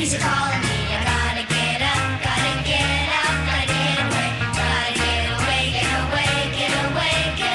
Please you're calling me. I gotta get up, gotta get out, gotta get away. Gotta get away, get away, get away, get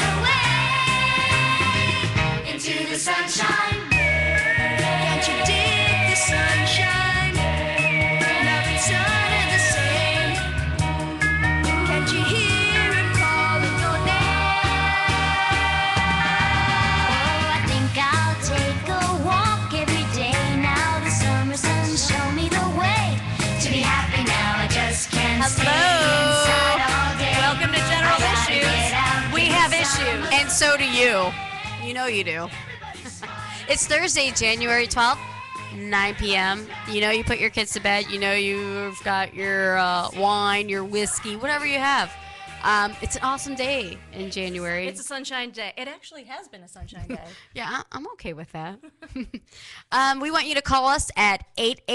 away. Into the sunshine. Can't you dig the sunshine? Nothing started the same. Can't you hear it calling your name? Oh, I think I'll take a walk every day now. The summer sun show me the way to be happy now. I just can't stay inside all day. Welcome to General Issues. We have issues. And so do you. You know you do. It's Thursday, January 12th, 9 p.m. You know you put your kids to bed. You know you've got your wine, your whiskey, whatever you have. It's an awesome day in January. It's a sunshine day. It actually has been a sunshine day. Yeah, I'm okay with that. We want you to call us at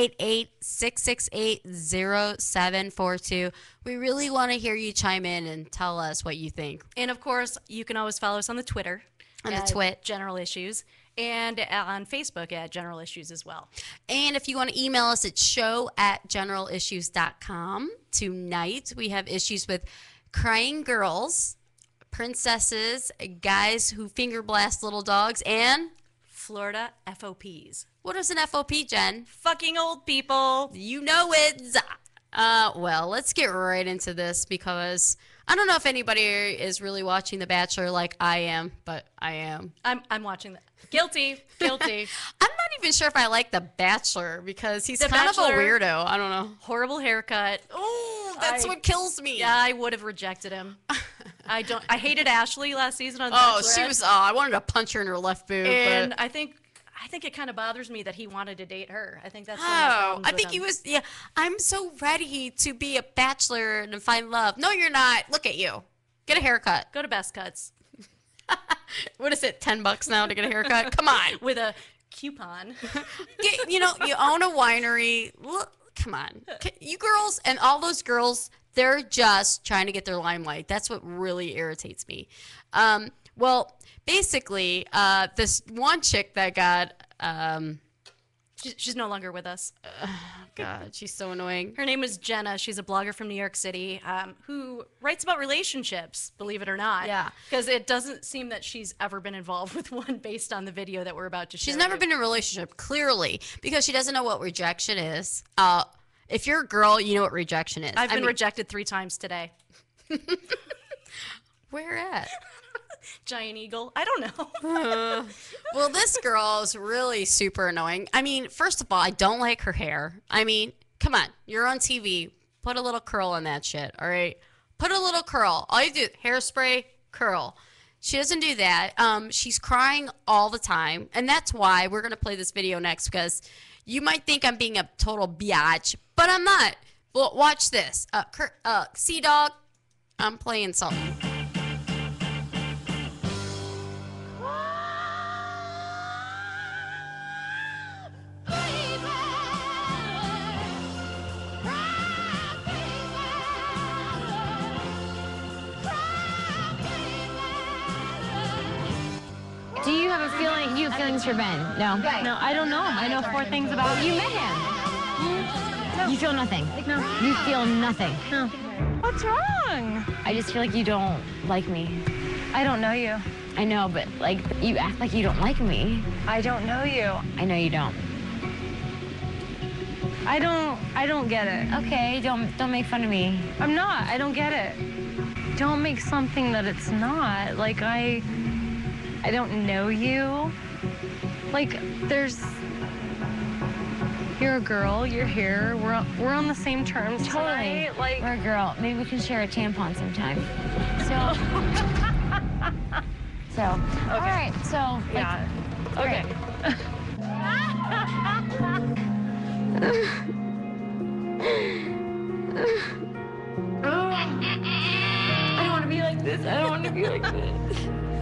888-668-0742. We really want to hear you chime in and tell us what you think. And of course, you can always follow us on the Twitter. On the Twit. General Issues. And on Facebook at General Issues as well. And if you want to email us, it's show@generalissues.com. Tonight, we have issues with crying girls, princesses, guys who finger blast little dogs, and Florida FOPs. What is an FOP, Jen? Fucking old people. You know it. Well, let's get right into this because I don't know if anybody is really watching The Bachelor like I am, but I am. I'm watching that. Guilty. I'm not even sure if I like The Bachelor because he's The kind Bachelor, of a weirdo. I don't know. Horrible haircut. Oh, that's what kills me. Yeah, I would have rejected him. I hated Ashley last season on The Oh, Bachelorette. she was. I wanted to punch her in her left boob. And but... I think it kind of bothers me that he wanted to date her. I think that's I think he was. Yeah, I'm so ready to be a bachelor and find love. No, you're not. Look at you. Get a haircut. Go to Best Cuts. What is it? $10 now to get a haircut? Come on. With a coupon. You own a winery. Look, come on. You girls and all those girls, they're just trying to get their limelight. That's what really irritates me. Well, basically, this one chick that got... She's no longer with us. God, she's so annoying. Her name is Jenna. She's a blogger from New York City who writes about relationships, believe it or not. Yeah. Because it doesn't seem that she's ever been involved with one based on the video that we're about to show. She's never been in a relationship, clearly, because she doesn't know what rejection is. If you're a girl, you know what rejection is. I've been rejected 3 times today. Where at? Giant eagle. I don't know. Well, this girl is really super annoying. I mean, first of all, I don't like her hair. I mean, come on. You're on TV. Put a little curl on that shit, all right? Put a little curl. All you do, hairspray, curl. She doesn't do that. She's crying all the time, and that's why we're going to play this video next because you might think I'm being a total biatch, but I'm not. Well, watch this. Sea Dog, I'm playing something. Do you have a feeling, feelings for Ben? No. No, I don't know him. I know 4 things about him. You met him. No. You feel nothing. No. You feel nothing. No. What's wrong? I just feel like you don't like me. I don't know you. I know, but like you act like you don't like me. I don't know you. I know you don't. I don't get it. Okay, don't make fun of me. I'm not. I don't get it. Don't make something that it's not. Like I don't know you. Like you're a girl, you're here, we're on the same terms. Totally. Tonight. Like we're a girl. Maybe we can share a tampon sometime. So Okay. All right, so yeah. Okay. I don't want to be like this. I don't want to be like this.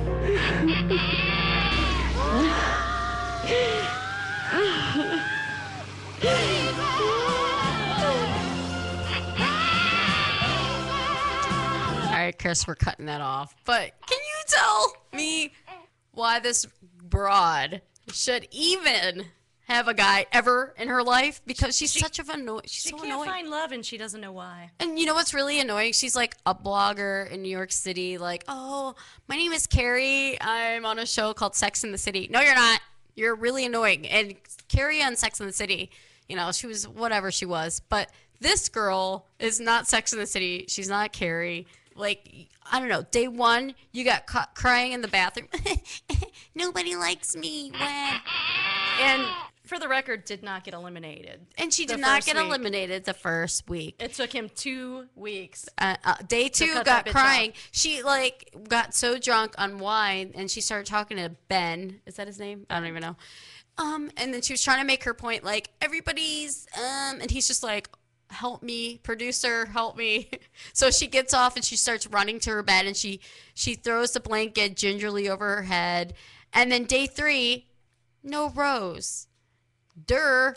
All right, Chris, we're cutting that off. But can you tell me why this broad should even have a guy ever in her life because she's such of annoying. She's She so can't annoying. find love, and she doesn't know why. And you know what's really annoying? She's like a blogger in New York City. Like, oh, my name is Carrie. I'm on a show called Sex in the City. No, you're not. You're really annoying. And Carrie on Sex in the City, you know, she was whatever she was. But this girl is not Sex in the City. She's not Carrie. Like, I don't know. Day one, you got caught crying in the bathroom. Nobody likes me. When? And for the record, did not get eliminated. And she did The not first get week. eliminated the first week. It took him 2 weeks. Day two cut got that bitch crying. off. She like got so drunk on wine and she started talking to Ben. Is that his name? I don't even know. And then she was trying to make her point like everybody's and he's just like, help me, producer, help me. So she gets off and she starts running to her bed and she throws the blanket gingerly over her head. And then day 3, no rose. Durr.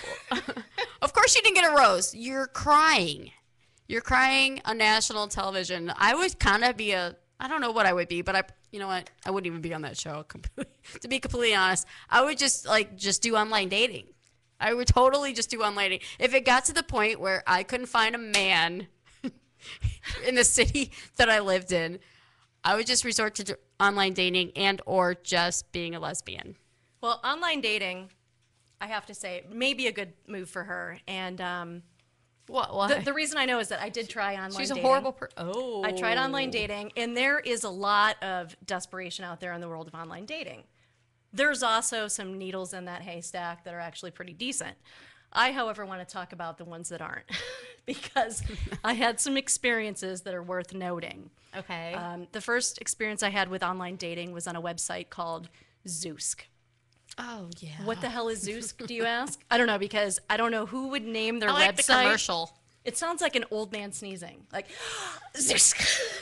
Of course you didn't get a rose. You're crying. You're crying on national television. I would kind of be I don't know what I would be, but you know what? I wouldn't even be on that show. To be completely honest, I would just do online dating. I would totally just do online dating. If it got to the point where I couldn't find a man in the city that I lived in, I would just resort to online dating and or just being a lesbian. Well, online dating, I have to say, may be a good move for her. And What? the reason I know is that I did try online She's dating. a horrible person. Oh. I tried online dating, and there is a lot of desperation out there in the world of online dating. There's also some needles in that haystack that are actually pretty decent. I, however, want to talk about the ones that aren't because I had some experiences that are worth noting. Okay. The first experience I had with online dating was on a website called Zeusk. Oh, yeah. What the hell is Zeusk, do you ask? I don't know, because I don't know who would name their I like website. the commercial. It sounds like an old man sneezing. Like, Zeusk.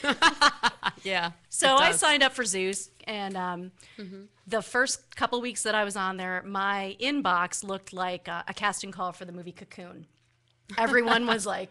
Yeah. So I signed up for Zeus, and the first couple weeks that I was on there, my inbox looked like a casting call for the movie Cocoon. Everyone was like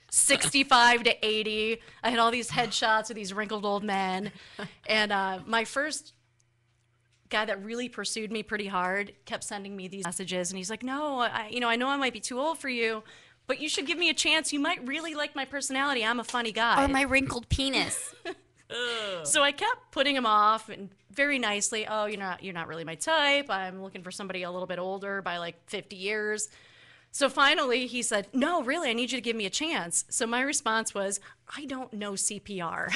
65 to 80. I had all these headshots of these wrinkled old men. And my first guy that really pursued me pretty hard kept sending me these messages, and he's like, no, I know I might be too old for you, but you should give me a chance. You might really like my personality. I'm a funny guy. Or my wrinkled penis. So I kept putting him off and very nicely, oh, you're not really my type. I'm looking for somebody a little bit older by like 50 years. So finally he said, no, really, I need you to give me a chance. So my response was, I don't know CPR.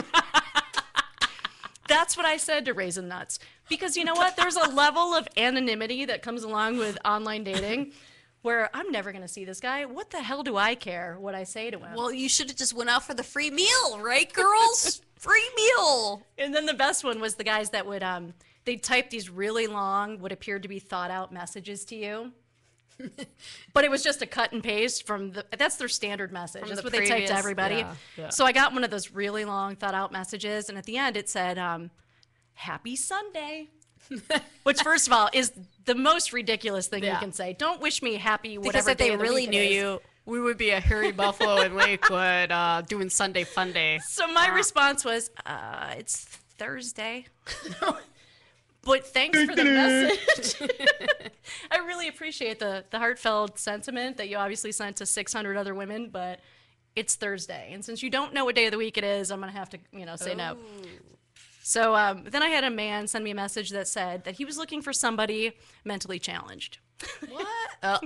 That's what I said to Raisin Nuts. Because you know what? There's a level of anonymity that comes along with online dating where I'm never going to see this guy. What the hell do I care what I say to him? Well, you should have just went out for the free meal, right, girls? Free meal. And then the best one was the guys that would, they'd type these really long, what appeared to be thought out messages to you. But it was just a cut and paste that's their standard message. That's the what they type previous- to everybody. yeah. So I got one of those really long thought out messages, and at the end it said, happy Sunday. Which, first of all, is the most ridiculous thing you Yeah. can say. Don't wish me happy whatever Because if day they of the really week it knew is. you, we would be a hairy buffalo in Lakewood doing Sunday Fun Day. So my response was, it's Thursday. But thanks for the message. I really appreciate the heartfelt sentiment that you obviously sent to 600 other women, but it's Thursday. And since you don't know what day of the week it is, I'm going to have to, say no. So then I had a man send me a message that said that he was looking for somebody mentally challenged. What?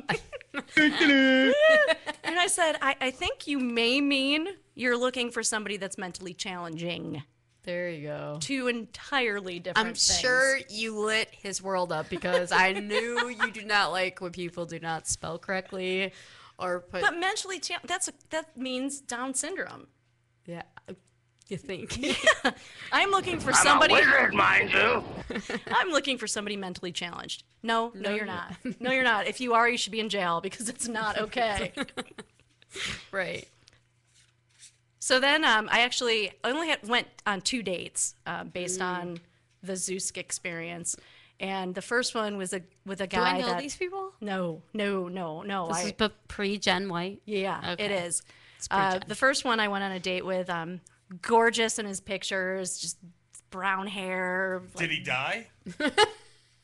And I said, I think you may mean you're looking for somebody that's mentally challenging. There you go. Two entirely different I'm things. sure you lit his world up because I knew you do not like when people do not spell correctly or put. But mentally that means Down syndrome. Yeah, you think? I'm looking for somebody. I'm a wizard, mind you. I'm looking for somebody mentally challenged. No, you're not. No, you're not. If you are, you should be in jail because it's not okay. Right. So then I actually only went on 2 dates based on the Zeusk experience. And the first one was with a Do guy I know that these people? No. This is pre-Gen White. Yeah, Okay. it is. pre-Gen. The first one I went on a date with, gorgeous in his pictures, just brown hair. Did he die?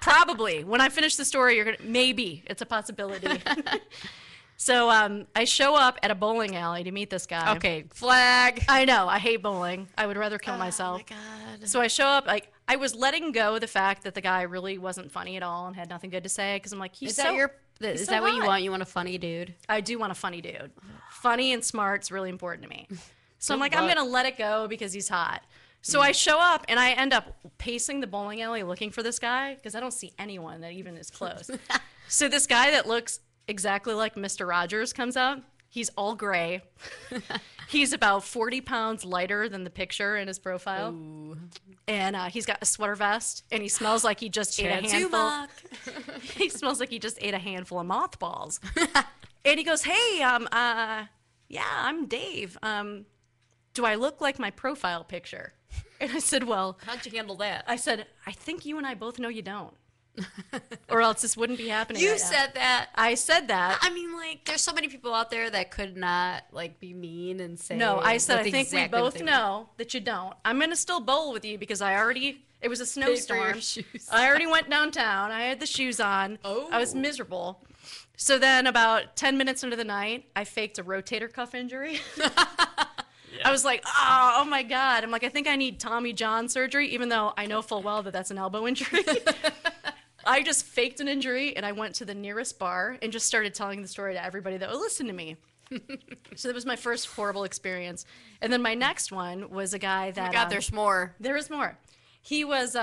Probably. When I finish the story, maybe it's a possibility. So I show up at a bowling alley to meet this guy. Okay, flag. I know. I hate bowling. I would rather kill myself. Oh my God. So I show up, like, I was letting go the fact that the guy really wasn't funny at all and had nothing good to say, because I'm like, Is that so what you hot. want? You want a funny dude? I do want a funny dude. Funny and smart's really important to me. So I'm like, Good I'm luck. going to let it go because he's hot. So I show up and I end up pacing the bowling alley looking for this guy because I don't see anyone that even is close. So this guy that looks exactly like Mr. Rogers comes up. He's all gray. He's about 40 pounds lighter than the picture in his profile. Ooh. And he's got a sweater vest and he smells like he just ate a handful. He smells like he just ate a handful of mothballs. And he goes, hey, yeah, I'm Dave. Do I look like my profile picture? And I said, well, How'd you handle that? I said, I think you and I both know you don't. Or else this wouldn't be happening. You right now. said that. I said that. I mean, like, there's so many people out there that could not, like, be mean and say. No, I said, what I think we exactly both they know that you don't. I'm going to still bowl with you because it was a Paid for your snowstorm. shoes. I already went downtown. I had the shoes on. Oh. I was miserable. So then about 10 minutes into the night, I faked a rotator cuff injury. I was like, oh my God. I'm like, I think I need Tommy John surgery, even though I know full well that that's an elbow injury. I just faked an injury and I went to the nearest bar and just started telling the story to everybody that would listen to me. So that was my first horrible experience. And then my next one was a guy that. Oh my God, there's more. There is more. He was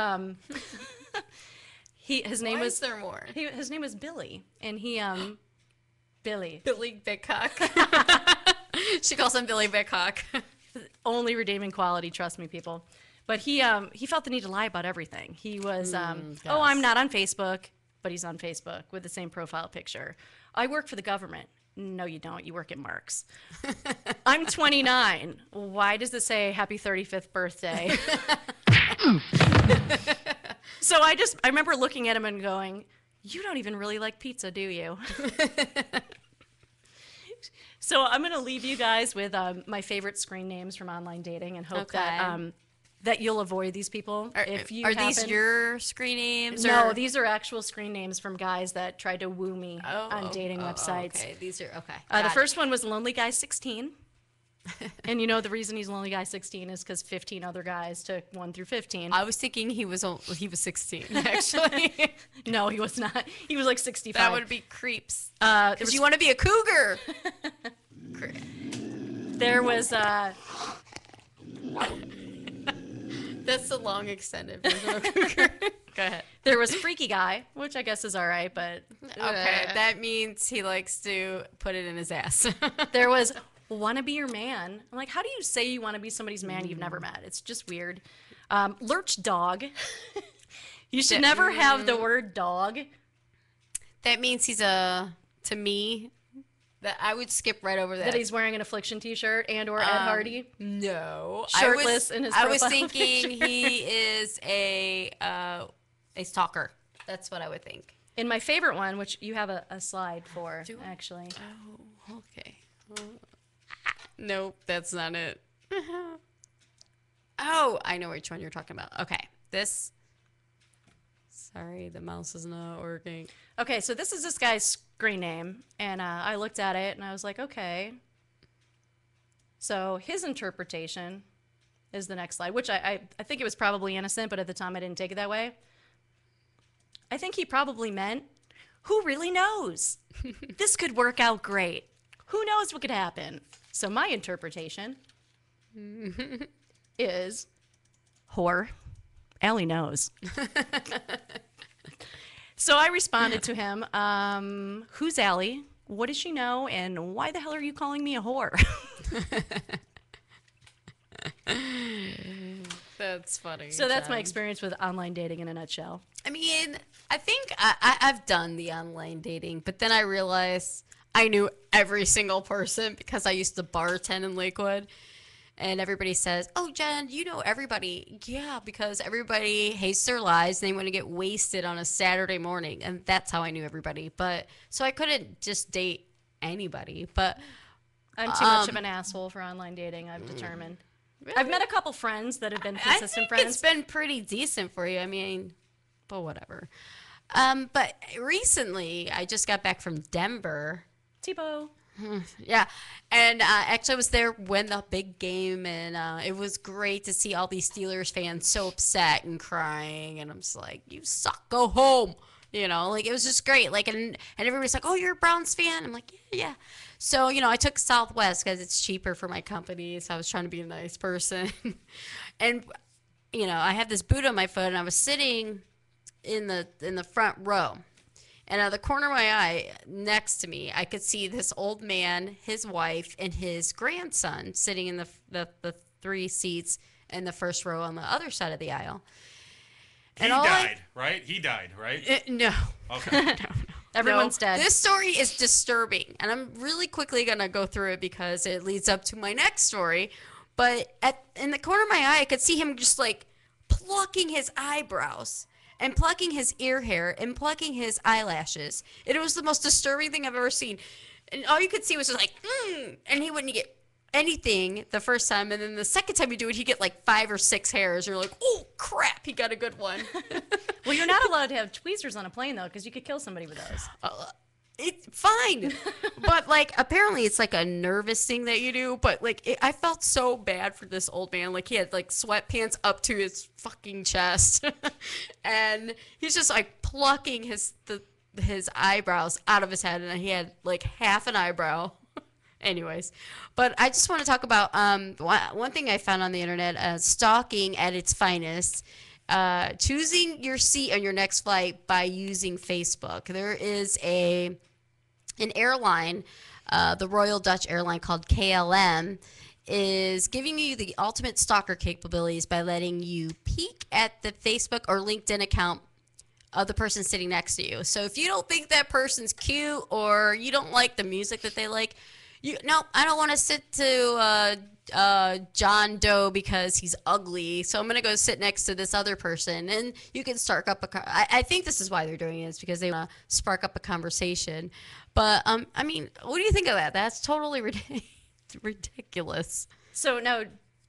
his name Why was is there more? his name was Billy, and he Billy. Billy Bickcock. She calls him Billy Bickcock. Only redeeming quality, trust me, people. But he felt the need to lie about everything. He was oh, I'm not on Facebook, but he's on Facebook with the same profile picture. I work for the government. No, you don't. You work at Mark's. I'm 29. Why does it say happy 35th birthday? So I remember looking at him and going, you don't even really like pizza, do you? So I'm going to leave you guys with my favorite screen names from online dating and hope that you'll avoid these people. Are these your screen names? No, or? these are actual screen names from guys that tried to woo me on dating websites. Okay, these are okay. The got it. first one was Lonely Guy 16. And you know the reason he's Lonely Guy 16 is because 15 other guys took 1 through 15. I was thinking he was 16 actually. No, he was not. He was like 65. That would be creeps. There Because was, you want to be a cougar. there was That's the long extended version of cougar. Go ahead. there was Freaky Guy, which I guess is all right, but Okay, that means he likes to put it in his ass. there was Wanna Be Your Man. I'm like, how do you say you want to be somebody's man you've never met? It's just weird. Lurch Dog. You should never have the word dog. That means he's to me, that I would skip right over that. That he's wearing an Affliction t-shirt and or Ed Hardy. No. Shirtless in his I was profile thinking he is a stalker. That's what I would think. In my favorite one, which you have a slide for, actually. Oh, okay. Nope, that's not it. Oh, I know which one you're talking about. Okay, this. Sorry, the mouse is not working. Okay, so this is this guy's screen name, and I looked at it, and I was like, okay. So his interpretation is the next slide, which I think it was probably innocent, but at the time I didn't take it that way. I think he probably meant, who really knows? This could work out great. Who knows what could happen? So my interpretation is, whore, Allie knows. So I responded to him, who's Allie? What does she know? And why the hell are you calling me a whore? That's funny. So that's my experience with online dating in a nutshell. I mean, I think I've done the online dating, but then I realized I knew every single person because I used to bartend in Lakewood. And everybody says, oh, Jen, you know everybody. Yeah, because everybody hates their lives and they want to get wasted on a Saturday morning. And that's how I knew everybody. But so I couldn't just date anybody. But I'm too much of an asshole for online dating, I've determined. really? I've met a couple friends that have been I consistent think friends. it's been pretty decent for you. I mean, but whatever. But recently, I just got back from Denver. Tebow. Yeah, and actually I was there when the big game, and it was great to see all these Steelers fans so upset and crying, and I'm just like, you suck, go home. You know, like, it was just great. Like, and everybody's like, oh, you're a Browns fan? I'm like, yeah. So, you know, I took Southwest because it's cheaper for my company, so I was trying to be a nice person. And, you know, I had this boot on my foot, and I was sitting in the front row. And out of the corner of my eye, next to me, I could see this old man, his wife, and his grandson sitting in the 3 seats in the first row on the other side of the aisle. He died, right? He died, right? No. Okay. No. Everyone's dead. This story is disturbing, and I'm really quickly going to go through it because it leads up to my next story. But in the corner of my eye, I could see him just, like, plucking his eyebrows and plucking his ear hair and plucking his eyelashes. It was the most disturbing thing I've ever seen. And all you could see was just like, and he wouldn't get anything the first time. And then the second time you do it, he get like 5 or 6 hairs. You're like, oh, crap, he got a good one. Well, you're not allowed to have tweezers on a plane, though, because you could kill somebody with those. It's fine. But, like, apparently it's like a nervous thing that you do. But, like, I felt so bad for this old man. Like, he had, like, sweatpants up to his fucking chest. And he's just, like, plucking his eyebrows out of his head. And he had, like, half an eyebrow. Anyways. But I just want to talk about one thing I found on the internet, stalking at its finest. Choosing your seat on your next flight by using Facebook. There is an airline, the Royal Dutch airline called KLM, is giving you the ultimate stalker capabilities by letting you peek at the Facebook or LinkedIn account of the person sitting next to you. So if you don't think that person's cute or you don't like the music that they like, I don't want to sit to John Doe because he's ugly, so I'm going to go sit next to this other person. And you can spark up I think this is why they're doing it, is because they want to spark up a conversation. But, I mean, what do you think of that? That's totally ridiculous. So, no,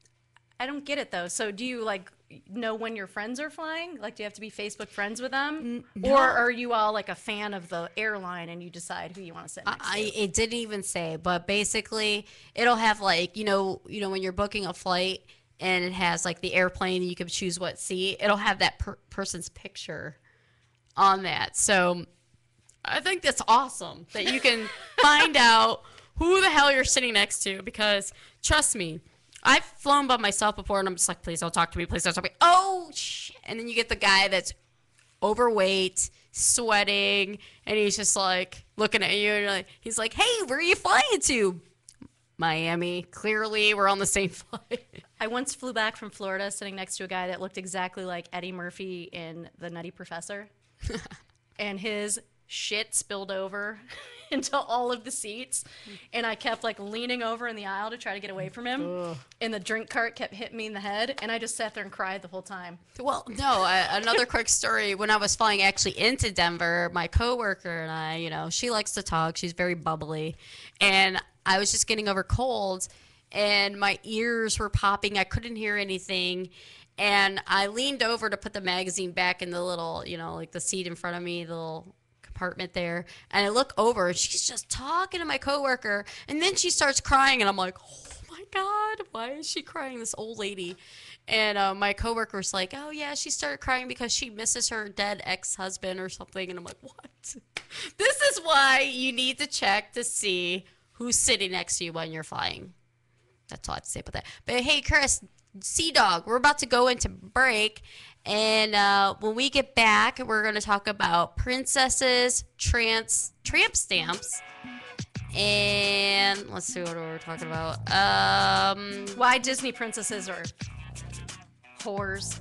I don't get it, though. So do you, like, know when your friends are flying? Like, do you have to be Facebook friends with them? No. Or are you all, like, a fan of the airline and you decide who you want to sit next to? It didn't even say, but basically it'll have, like, you know when you're booking a flight and it has, like, the airplane and you can choose what seat, it'll have that person's picture on that. So I think that's awesome that you can find out who the hell you're sitting next to, because trust me, I've flown by myself before, and I'm just like, please don't talk to me. Please don't talk to me. Oh, shit. And then you get the guy that's overweight, sweating, and he's just like looking at you, and you're like, he's like, hey, where are you flying to? Miami. Clearly, we're on the same flight. I once flew back from Florida sitting next to a guy that looked exactly like Eddie Murphy in The Nutty Professor. And his shit spilled over into all of the seats, and I kept, like, leaning over in the aisle to try to get away from him. Ugh. And the drink cart kept hitting me in the head, and I just sat there and cried the whole time. Well, no, another quick story. When I was flying actually into Denver, my coworker and I, she likes to talk. She's very bubbly, and I was just getting over colds, and my ears were popping. I couldn't hear anything. And I leaned over to put the magazine back in the little, like the seat in front of me, the little compartment there. And I look over and she's just talking to my coworker. And then she starts crying and I'm like, oh my God, why is she crying, this old lady? And my coworker's like, oh yeah, she started crying because she misses her dead ex-husband or something. And I'm like, what? This is why you need to check to see who's sitting next to you when you're flying. That's all I have to say about that. But hey, Chris, Sea Dog, we're about to go into break, and when we get back, we're going to talk about princesses, tramp stamps, and let's see what we're talking about. Why Disney princesses are whores.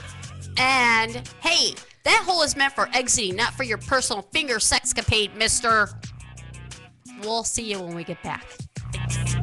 And hey, that hole is meant for exiting, not for your personal finger sexcapade, mister. We'll see you when we get back. Thanks.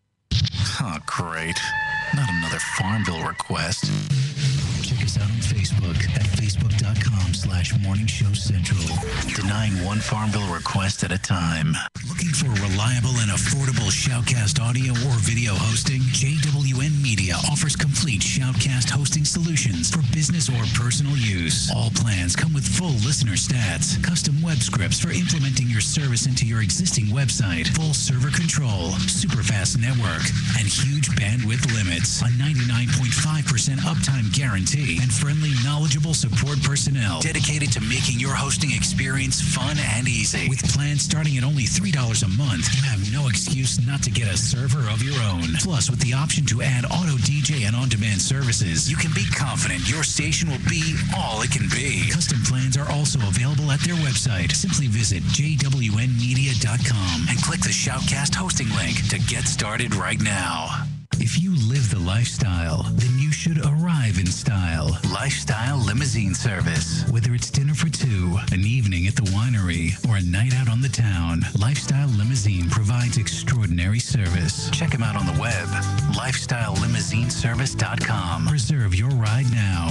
Oh, great. Not another Farmville request. Check us out on Facebook. Facebook at facebook.com/Morning Show Central. Denying one Farmville request at a time. Looking for reliable and affordable Shoutcast audio or video hosting? JWN Media offers complete Shoutcast hosting solutions for business or personal use. All plans come with full listener stats, custom web scripts for implementing your service into your existing website, full server control, super fast network, and huge bandwidth limits, a 99.5% uptime guarantee, and friendly, knowledgeable support personnel dedicated to making your hosting experience fun and easy. With plans starting at only $3 a month, you have no excuse not to get a server of your own. Plus, with the option to add auto DJ and on-demand services, you can be confident your station will be all it can be. Custom plans are also available at their website. Simply visit jwnmedia.com and click the Shoutcast hosting link to get started right now. If you live the lifestyle, then you should arrive in style. Lifestyle Limousine Service. Whether it's dinner for two, an evening at the winery, or a night out on the town, Lifestyle Limousine provides extraordinary service. Check them out on the web, lifestylelimousineservice.com. Reserve your ride now.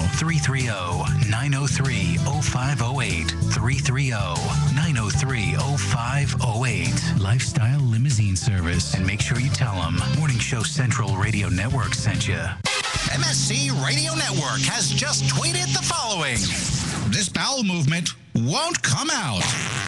330-903-0508. 330-903-0508. Lifestyle Limousine Service. And make sure you tell them Morning Show Central Radio Network sent you. MSC Radio Network has just tweeted the following. This bowel movement won't come out.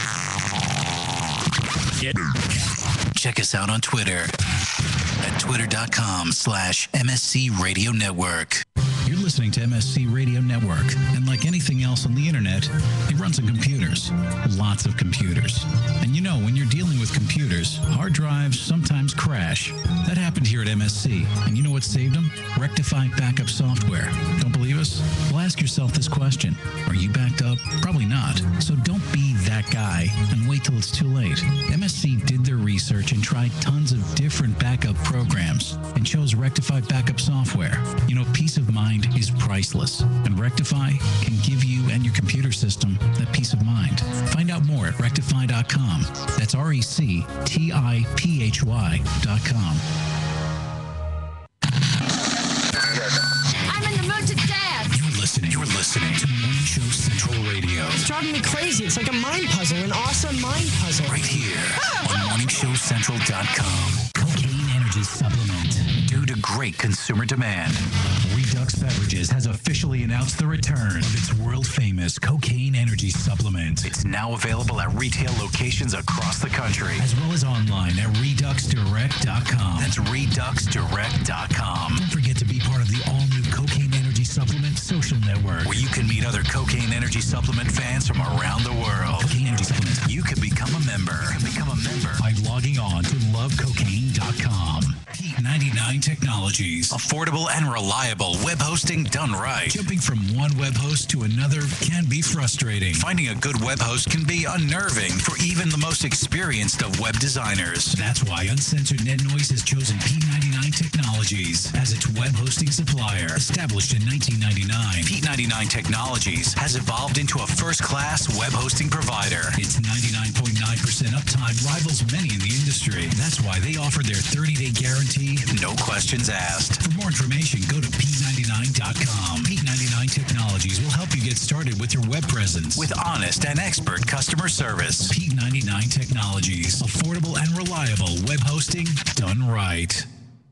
Check us out on Twitter at twitter.com/MSC Radio Network. You're listening to MSC Radio Network, and like anything else on the internet, it runs on computers. Lots of computers. And you know, when you're dealing with computers, hard drives sometimes crash. That happened here at MSC. And you know what saved them? Rectiphy backup software. Don't believe us? Well, ask yourself this question. Are you backed up? Probably not. So don't be that guy and wait till it's too late. MSC did their research and tried tons of different backup programs and chose Rectiphy backup software. You know, peace of mind is priceless, and Rectiphy can give you and your computer system that peace of mind. Find out more at rectiphy.com. That's RECTIPHY.com. I'm in the mood to dance. You're listening to Morning Show Central Radio. It's driving me crazy. It's like a mind puzzle, an awesome mind puzzle. Right here on MorningShowCentral.com. Cocaine Energy Supplement. Due to great consumer demand, Redux Beverages has officially announced the return of its world-famous Cocaine Energy Supplement. It's now available at retail locations across the country, as well as online at ReduxDirect.com. That's ReduxDirect.com. Don't forget to be part of the all-new Cocaine Energy Supplement social network, where you can meet other Cocaine Energy Supplement fans from around the world. Cocaine Energy Supplement. You can become a member. By logging on to lovecocaine.com. Heat 99 Technologies. Affordable and reliable web hosting done right. Jumping from one web host to another can be frustrating. Finding a good web host can be unnerving for even the most experienced of web designers. That's why Uncensored Net Noise has chosen P99 Technologies as its web hosting supplier. Established in 1999, P99 Technologies has evolved into a first-class web hosting provider. Its 99.9% uptime rivals many in the industry. That's why they offer their 30-day guarantee, no questions asked. For more information, go to P99.com. P99 Technologies will help you get started with your web presence with honest and expert customer service. P99 Technologies. Affordable and reliable web hosting done right.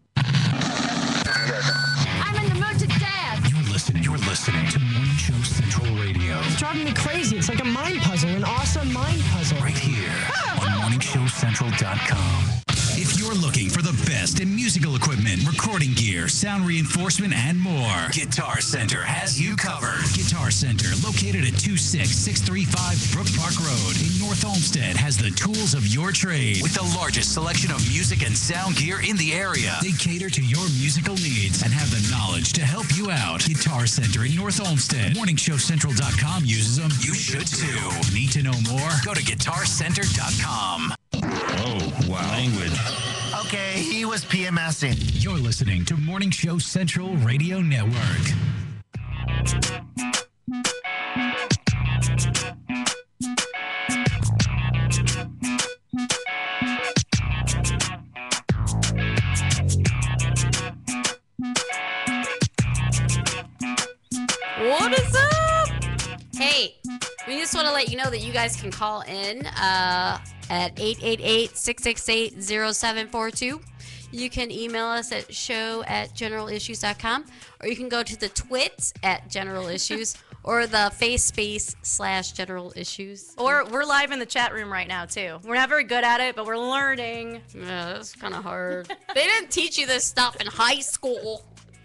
I'm in the mood to dance. You're listening to Morning Show Central Radio. It's driving me crazy. It's like a mind puzzle, an awesome mind puzzle. Right here on MorningShowCentral.com. If you're looking for the best in musical equipment, recording gear, sound reinforcement, and more, Guitar Center has you covered. Guitar Center, located at 26635 Brook Park Road in North Olmsted, has the tools of your trade with the largest selection of music and sound gear in the area. They cater to your musical needs and have the knowledge to help you out. Guitar Center in North Olmsted. MorningShowCentral.com uses them. You should too. Need to know more? Go to GuitarCenter.com. Oh, wow. Language. Okay, he was PMSing. You're listening to Morning Show Central Radio Network. What is up? We just want to let you know that you guys can call in at 888-668-0742. You can email us at show@generalissues.com, or you can go to the twits at General Issues, or the face/General Issues. Or we're live in the chat room right now, too. We're not very good at it, but we're learning. Yeah, that's kind of hard. They didn't teach you this stuff in high school.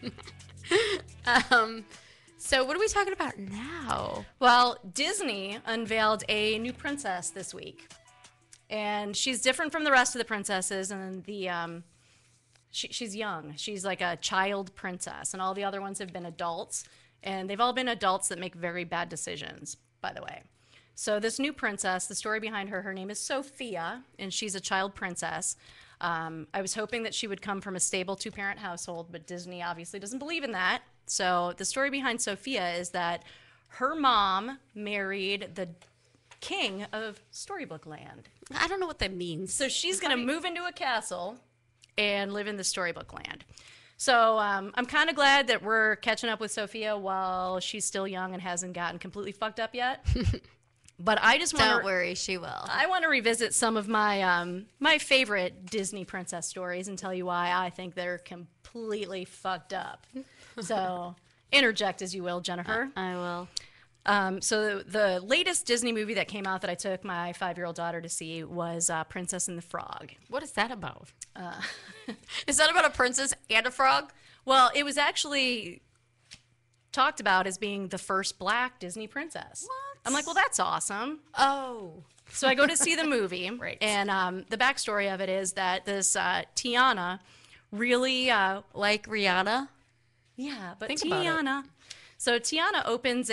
So what are we talking about now? Well, Disney unveiled a new princess this week. And she's different from the rest of the princesses, and she's young. She's like a child princess, and all the other ones have been adults. And they've all been adults that make very bad decisions, by the way. So this new princess, the story behind her name is Sophia, and she's a child princess. I was hoping that she would come from a stable two-parent household, but Disney obviously doesn't believe in that. So the story behind Sophia is that her mom married the king of Storybook Land. I don't know what that means. So she's going to move into a castle and live in the Storybook Land. So I'm kind of glad that we're catching up with Sophia while she's still young and hasn't gotten completely fucked up yet. But I just want Don't worry, she will. I want to revisit some of my my favorite Disney princess stories and tell you why I think they're completely fucked up. So interject as you will, Jennifer. I will. So the latest Disney movie that came out that I took my 5-year-old daughter to see was Princess and the Frog. What is that about? Is that about a princess and a frog? Well, it was actually talked about as being the first black Disney princess. What? I'm like, well, that's awesome. Oh. So I go to see the movie, Right. And the backstory of it is that this Tiana really Like Rihanna? Yeah, but Think about it. Tiana. So Tiana opens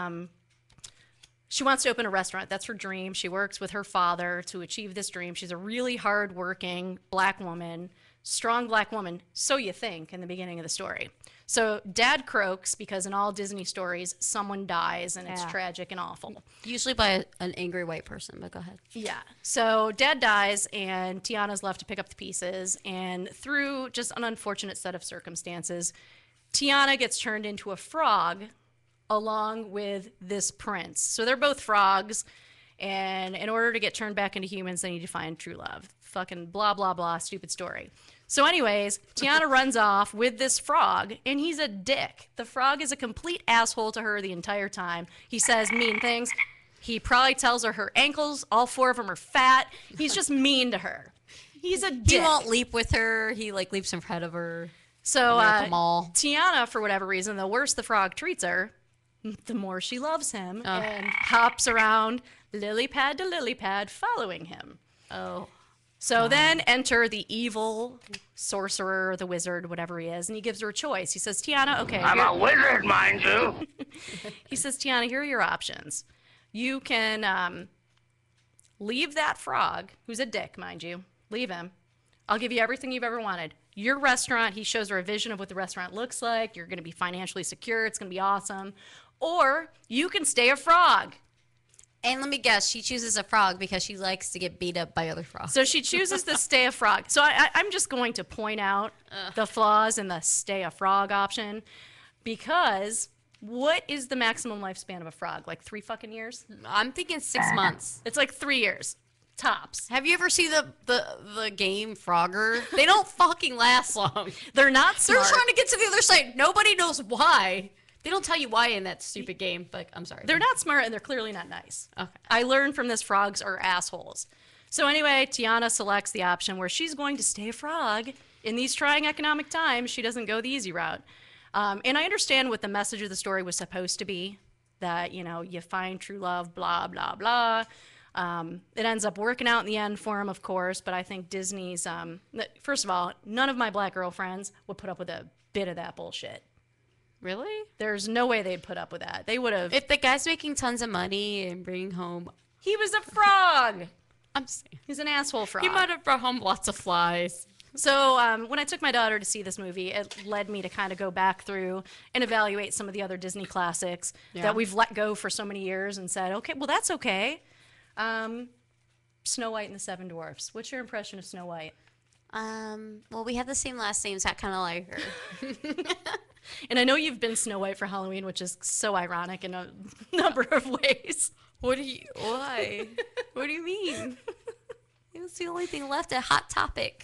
she wants to open a restaurant. That's her dream. She works with her father to achieve this dream. She's a really hardworking black woman, strong black woman, so you think in the beginning of the story. So dad croaks because in all Disney stories, someone dies and it's Yeah. tragic and awful. Usually by an angry white person, but go ahead. Yeah. So dad dies and Tiana's left to pick up the pieces. And through just an unfortunate set of circumstances, Tiana gets turned into a frog along with this prince. So they're both frogs. And in order to get turned back into humans, they need to find true love. Fucking blah, blah, blah, stupid story. So anyways, Tiana runs off with this frog, and he's a dick. The frog is a complete asshole to her the entire time. He says mean things. He probably tells her ankles, all 4 of them are fat. He's just mean to her. He's a dick. He won't leap with her. He like leaps in front of her. So at the mall. Tiana, for whatever reason, the worse the frog treats her, the more she loves him and hops around lily pad to lily pad following him. Oh. So then enter the evil sorcerer, the wizard, whatever he is, and he gives her a choice. He says, Tiana, okay. I'm a wizard, mind you. He says, Tiana, here are your options. You can leave that frog, who's a dick, mind you. Leave him. I'll give you everything you've ever wanted. Your restaurant, he shows her a vision of what the restaurant looks like. You're going to be financially secure. It's going to be awesome. Or you can stay a frog. And let me guess, she chooses a frog because she likes to get beat up by other frogs. So she chooses to stay a frog. So I'm just going to point out the flaws in the stay a frog option because what is the maximum lifespan of a frog? Like 3 fucking years? I'm thinking 6 months. It's like 3 years. Tops. Have you ever seen the game Frogger? They don't fucking last long. They're not smart. They're trying to get to the other side. Nobody knows why. They don't tell you why in that stupid game, but I'm sorry. They're not smart and they're clearly not nice. Okay. I learned from this frogs are assholes. So anyway, Tiana selects the option where she's going to stay a frog. In these trying economic times, she doesn't go the easy route. And I understand what the message of the story was supposed to be, that, you know, you find true love, blah, blah, blah. It ends up working out in the end for him, of course, but I think Disney's, first of all, none of my black girlfriends would put up with a bit of that bullshit. Really? There's no way they'd put up with that. They would have. If the guy's making tons of money and bringing home... He was a frog! I'm saying. He's an asshole frog. He might have brought home lots of flies. So when I took my daughter to see this movie, it led me to kind of go back through and evaluate some of the other Disney classics that we've let go for so many years and said, okay, well, that's okay. Snow White and the Seven Dwarfs. What's your impression of Snow White? Well, we have the same last names. I kind of like her. And I know you've been Snow White for Halloween, which is so ironic in a number of ways. Why? What do you mean? It was the only thing left at Hot Topic.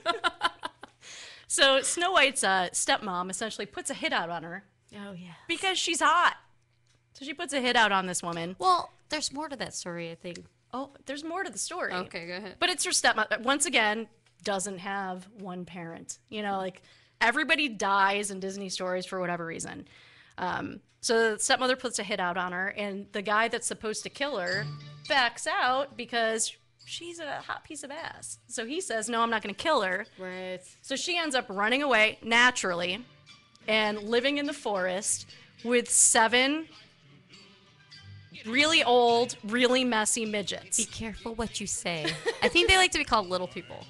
So Snow White's stepmom essentially puts a hit out on her. Oh, yeah. Because she's hot. So she puts a hit out on this woman. Well, there's more to that story, I think. Oh, there's more to the story. Okay, go ahead. But it's her stepmother. Once again, doesn't have one parent. You know, like everybody dies in Disney stories for whatever reason. So the stepmother puts a hit out on her, and the guy that's supposed to kill her backs out because she's a hot piece of ass. So he says, no, I'm not going to kill her. Right. So she ends up running away naturally and living in the forest with 7 really old, really messy midgets. Be careful what you say. I think they like to be called little people.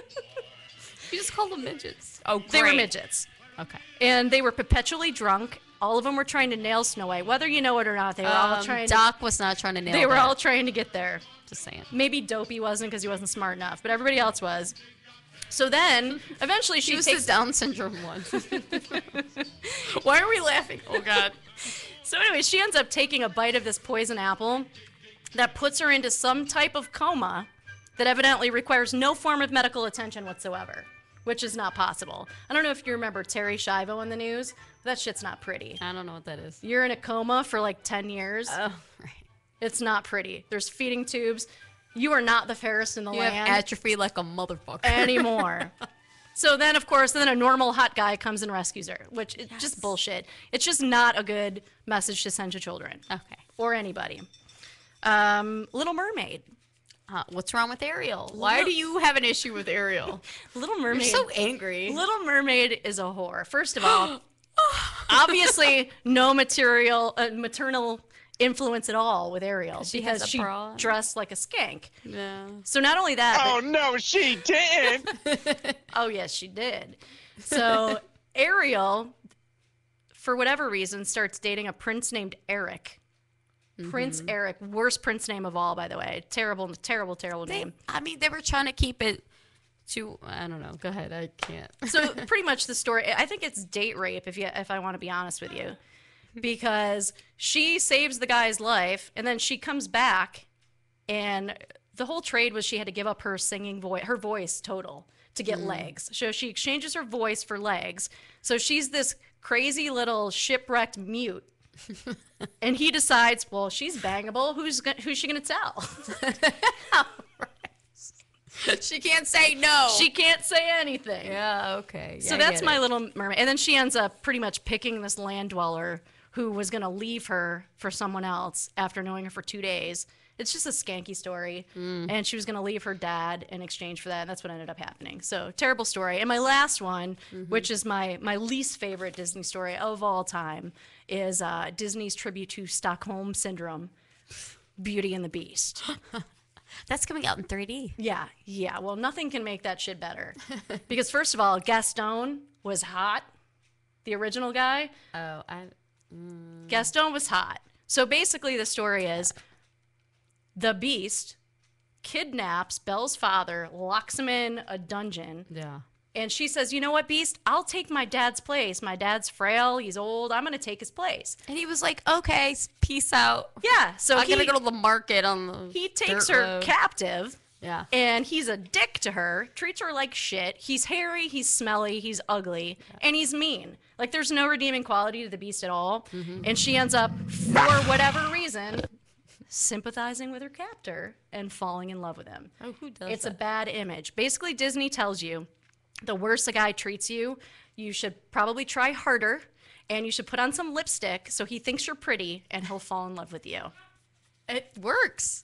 You just call them midgets. Oh, great. They were midgets. Okay. And they were perpetually drunk. All of them were trying to nail Snow White. Whether you know it or not, they were all trying to... Doc was not trying to nail They were that. all trying to get there. Just saying. Maybe Dopey wasn't because he wasn't smart enough, but everybody else was. So then, eventually She she was takes... the Down syndrome one. Why are we laughing? Oh, God. So anyway, she ends up taking a bite of this poison apple that puts her into some type of coma that evidently requires no form of medical attention whatsoever, which is not possible. I don't know if you remember Terry Schiavo on the news. That shit's not pretty. I don't know what that is. You're in a coma for like 10 years. Oh, right. It's not pretty. There's feeding tubes. You are not the fairest in the You land have atrophy like a motherfucker. anymore. So then, of course, then a normal hot guy comes and rescues her, which is just bullshit. It's just not a good message to send to children. Okay. Or anybody. Little Mermaid. What's wrong with Ariel? Why do you have an issue with Ariel? Little Mermaid. You're so angry. Little Mermaid is a whore. First of all, obviously no maternal influence at all with Ariel because she dressed like a skank. Yeah. So not only that. Oh, no, she didn't. Oh, yes, she did. So Ariel, for whatever reason, starts dating a prince named Eric. Prince Eric, worst prince name of all, by the way. Terrible, terrible, terrible name. I mean, they were trying to keep it to, I don't know. Go ahead. I can't. So pretty much the story, I think it's date rape, if I want to be honest with you. Because she saves the guy's life, and then she comes back, and the whole trade was she had to give up her singing voice, her voice total, to get legs. So she exchanges her voice for legs. So she's this crazy little shipwrecked mute. And he decides, well, she's bangable. Who's she gonna tell? She can't say no. She can't say anything. Yeah, okay. Yeah, so that's my Little Mermaid. And then she ends up pretty much picking this land dweller who was gonna leave her for someone else after knowing her for 2 days. It's just a skanky story. And she was going to leave her dad in exchange for that. And that's what ended up happening. So terrible story. And my last one, which is my least favorite Disney story of all time, is Disney's tribute to Stockholm Syndrome, Beauty and the Beast. That's coming out in 3D. Yeah. Well, nothing can make that shit better. Because first of all, Gaston was hot. The original guy. Oh, Gaston was hot. So basically the story is... The Beast kidnaps Belle's father, locks him in a dungeon. Yeah. And she says, you know what, Beast? I'll take my dad's place. My dad's frail. He's old. I'm going to take his place. And he was like, okay, peace out. Yeah. So I'm going to go to the market on the He takes dirt her road. captive. Yeah. And he's a dick to her, treats her like shit. He's hairy, he's smelly, he's ugly, and he's mean. Like, there's no redeeming quality to the Beast at all. And she ends up, for whatever reason... sympathizing with her captor and falling in love with him. Oh, who does It's that? a bad image. Basically, Disney tells you the worse a guy treats you, you should probably try harder, and you should put on some lipstick so he thinks you're pretty, and he'll fall in love with you. It works.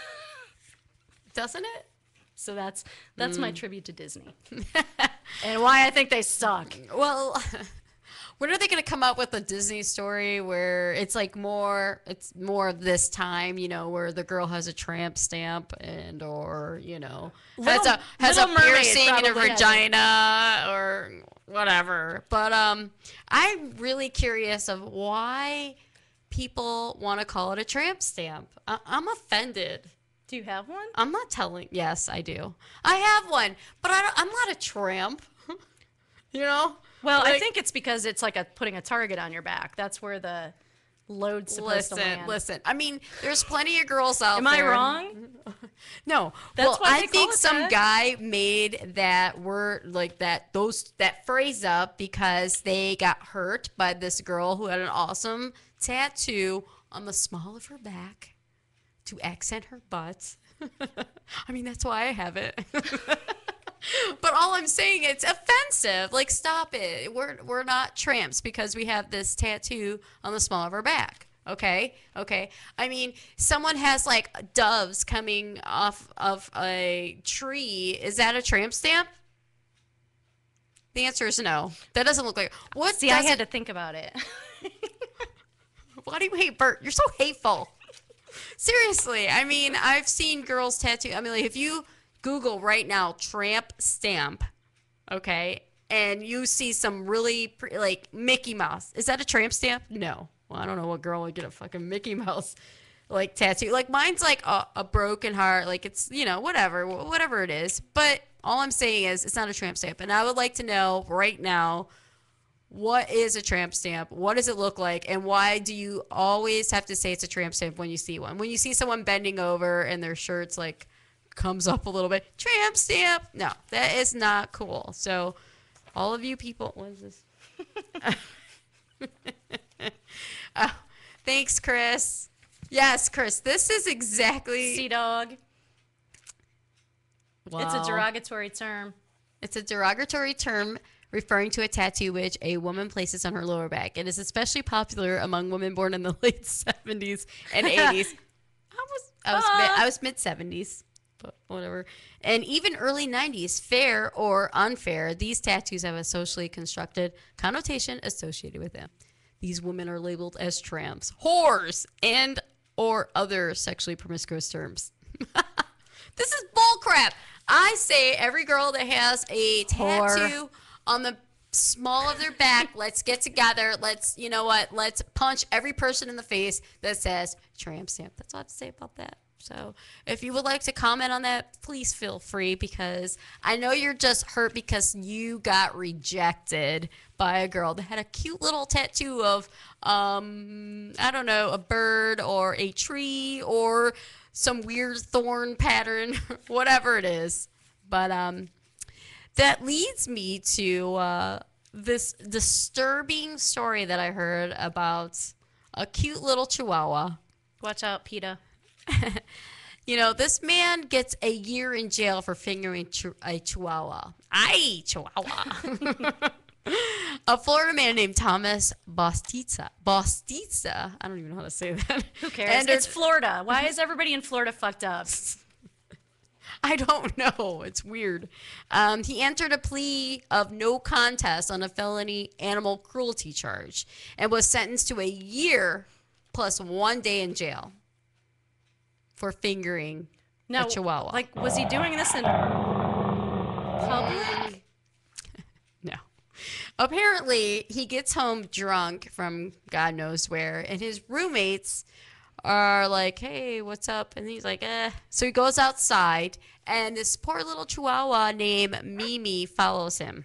Doesn't it? So that's my tribute to Disney. And why I think they suck. Well... When are they going to come up with a Disney story where it's like it's more of this time, you know, where the girl has a tramp stamp or, you know, has a piercing in her vagina or whatever. But I'm really curious of why people want to call it a tramp stamp. I'm offended. Do you have one? I'm not telling. Yes, I do. I have one, but I'm not a tramp. You know? Well, I think it's because it's like putting a target on your back. That's where the load's supposed to land. Listen. I mean, there's plenty of girls out Am there. I wrong? No. That's well, why I they think call it some that. guy made that word like that phrase up because they got hurt by this girl who had an awesome tattoo on the small of her back to accent her butt. I mean, that's why I have it. But all I'm saying, it's offensive. Like, stop it. We're not tramps because we have this tattoo on the small of our back. Okay? I mean, someone has, like, doves coming off of a tree. Is that a tramp stamp? The answer is no. That doesn't look like... See, I had to think about it. Why do you hate Bert? You're so hateful. Seriously. I mean, I've seen girls tattoo... I mean, like, if you... Google right now, tramp stamp, okay, and you see some really, like, Mickey Mouse. Is that a tramp stamp? No. Well, I don't know what girl would get a fucking Mickey Mouse, like, tattoo. Like, mine's, like, a broken heart. Like, it's, you know, whatever it is. But all I'm saying is it's not a tramp stamp. And I would like to know right now, what is a tramp stamp? What does it look like? And why do you always have to say it's a tramp stamp when you see one? When you see someone bending over and their shirt's, like, comes up a little bit, tramp stamp. No, that is not cool. So all of you people, what is this? Thanks, Chris. Yes, Chris, this is exactly Sea dog. Wow. It's a derogatory term. It's a derogatory term referring to a tattoo which a woman places on her lower back. It is especially popular among women born in the late 70s and 80s. I was mid 70s. But whatever. And even early 90s, fair or unfair, these tattoos have a socially constructed connotation associated with them. These women are labeled as tramps, whores, and or other sexually promiscuous terms. This is bullcrap. I say every girl that has a tattoo on the small of their back, let's get together. Let's, you know what? Let's punch every person in the face that says tramp stamp. That's all I have to say about that. So if you would like to comment on that, please feel free, because I know you're just hurt because you got rejected by a girl that had a cute little tattoo of, I don't know, a bird or a tree or some weird thorn pattern, whatever it is. But that leads me to this disturbing story that I heard about a cute little chihuahua. Watch out, PETA. You know, this man gets a year in jail for fingering a chihuahua. Ay, chihuahua. A Florida man named Thomas Bostitza. I don't even know how to say that. Who cares? It's Florida. Why is everybody in Florida fucked up? I don't know. It's weird. He entered a plea of no contest on a felony animal cruelty charge and was sentenced to a year plus 1 day in jail for fingering a chihuahua. Like, was he doing this in public? No. Apparently, he gets home drunk from God knows where, and his roommates are like, hey, what's up? And he's like, eh. So he goes outside, and this poor little chihuahua named Mimi follows him.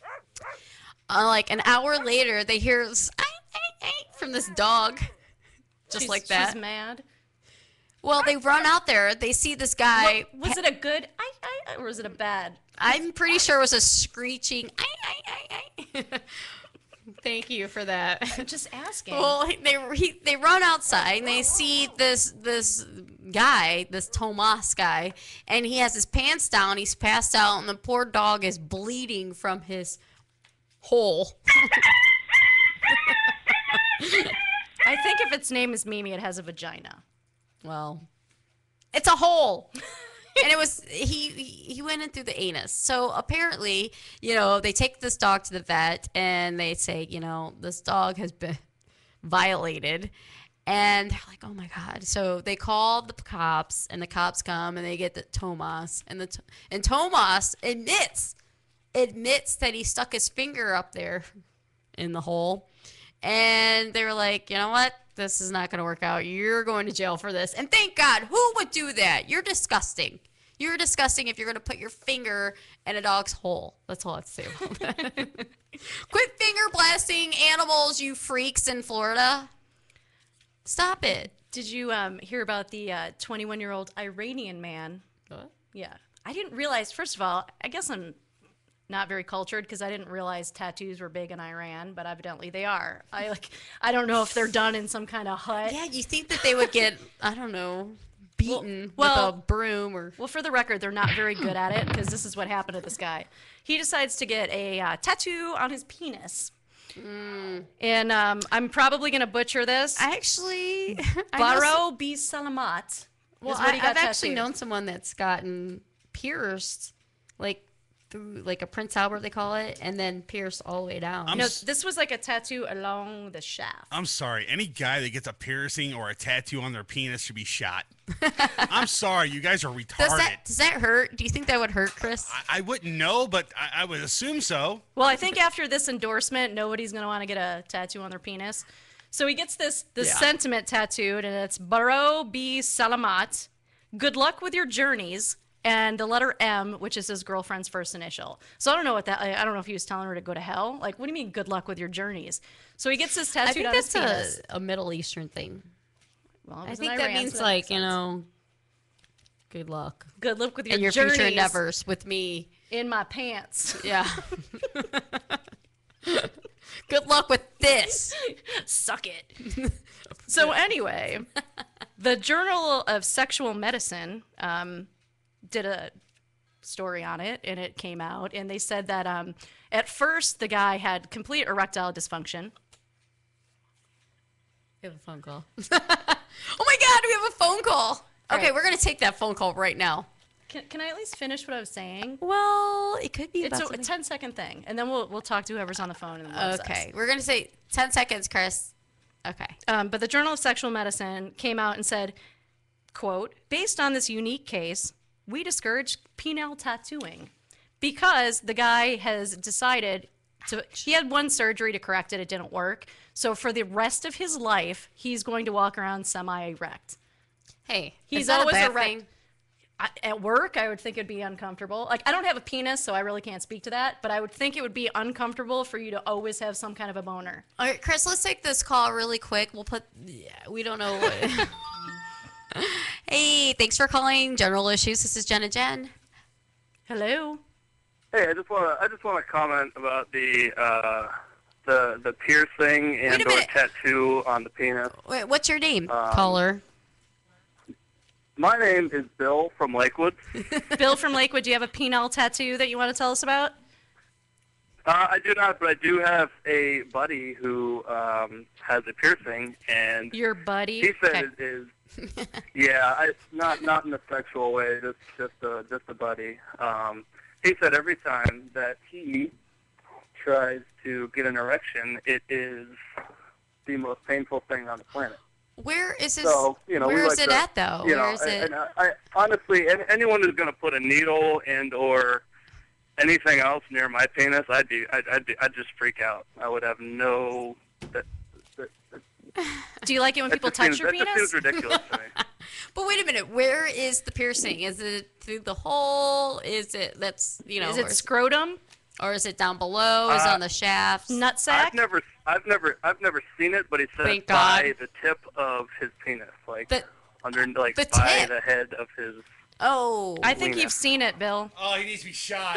Like an hour later, they hear this, from this dog. Just like that. She's mad. Well, they run out there. They see this guy. Was it a good or was it a bad? I'm pretty sure it was a screeching. Thank you for that. I'm just asking. Well, they run outside and they see this guy, this Tomas guy, and he has his pants down. He's passed out, and the poor dog is bleeding from his hole. I think if its name is Mimi, it has a vagina. Well, it's a hole. And it was, he went in through the anus. So apparently, you know, they take this dog to the vet and they say, you know, this dog has been violated. And they're like, oh my God. So they call the cops, and the cops come and they get the Tomas. And Tomas admits that he stuck his finger up there in the hole. And they were like, you know what? This is not going to work out. You're going to jail for this. And thank God. Who would do that? You're disgusting. You're disgusting if you're going to put your finger in a dog's hole. That's all I have to say about that. Quit finger blasting animals, you freaks in Florida. Stop it. Did you hear about the 21-year-old Iranian man? What? Yeah. I didn't realize, first of all, I guess I'm not very cultured because I didn't realize tattoos were big in Iran, but evidently they are. I don't know if they're done in some kind of hut. Yeah, you think that they would get, I don't know, beaten with a broom or... Well, for the record, they're not very good at it because this is what happened to this guy. He decides to get a tattoo on his penis. And I'm probably going to butcher this. Actually, Baro B. Salamat. Well, I've actually known someone that's gotten pierced, like through like a Prince Albert, they call it, and then pierced all the way down. No, this was like a tattoo along the shaft. I'm sorry. Any guy that gets a piercing or a tattoo on their penis should be shot. I'm sorry. You guys are retarded. Does that hurt? Do you think that would hurt, Chris? I wouldn't know, but I would assume so. Well, I think after this endorsement, nobody's going to want to get a tattoo on their penis. So he gets this sentiment tattooed, and it's Baro B. Salamat. Good luck with your journeys. And the letter M, which is his girlfriend's first initial. So I don't know what that. I don't know if he was telling her to go to hell. Like, what do you mean, good luck with your journeys? So he gets this tattooed on his penis. I think that's a Middle Eastern thing. Well, I think that means like, you know, good luck. Good luck with your and your journeys future endeavors with me in my pants. Yeah. Good luck with this. Suck it. So anyway, the Journal of Sexual Medicine did a story on it, and it came out, and they said that at first the guy had complete erectile dysfunction. We have a phone call. Oh my God, we have a phone call. Okay, we're going to take that phone call right now. Can I at least finish what I was saying? Well, it could be it's about a 10-second thing, and then we'll talk to whoever's on the phone. And okay, we're going to say 10 seconds, Chris. Okay. But the Journal of Sexual Medicine came out and said, quote, based on this unique case, we discourage penile tattooing because the guy has decided he had one surgery to correct it. It didn't work. So for the rest of his life, he's going to walk around semi-erect. Hey, he's always erect. At work, I would think it'd be uncomfortable. Like, I don't have a penis, so I really can't speak to that, but I would think it would be uncomfortable for you to always have some kind of a boner. All right, Chris, let's take this call really quick. We don't know what... Hey, thanks for calling General Issues. This is Jen and Jen. Hello. Hey, I just want to comment about the piercing and or tattoo on the penis. Wait, what's your name, caller? My name is Bill from Lakewood. Bill from Lakewood, do you have a penile tattoo that you want to tell us about? I do not, but I do have a buddy who has a piercing, and your buddy. He said it is. Yeah, not in a sexual way, just a buddy. He said every time that he tries to get an erection, it is the most painful thing on the planet. Where is this? So, where is it at, though? Where is it? And I honestly, anyone who's going to put a needle and or anything else near my penis, I'd just freak out. I would have no. Do you like it when people touch your penis? That just seems ridiculous to me. But wait a minute, where is the piercing? Is it through the hole? Is it Is it scrotum? Or is it down below? Is it on the shaft? Nutsack? I've never seen it, but he said Thank by God. the tip of his penis, like under the by tip. the head of his. Oh, I think you've seen it, Bill. Oh, he needs to be shot.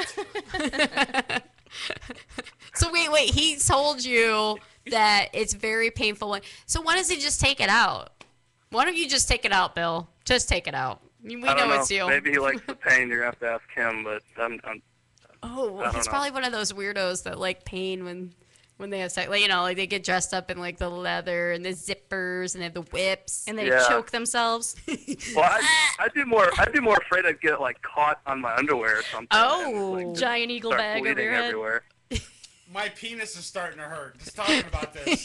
So wait, he told you that it's very painful. So why does he just take it out? Why don't you just take it out, Bill? Just take it out. We know it's you. Maybe he likes the pain. You're gonna have to ask him, but he's probably one of those weirdos that like pain when they have sex. Like, like they get dressed up in like the leather and the zippers and they have the whips and they choke themselves. Well, I'd be more afraid I'd get like caught on my underwear or something. Oh, and, like, giant eagle start bag over bleeding your head. everywhere. My penis is starting to hurt. Just talking about this.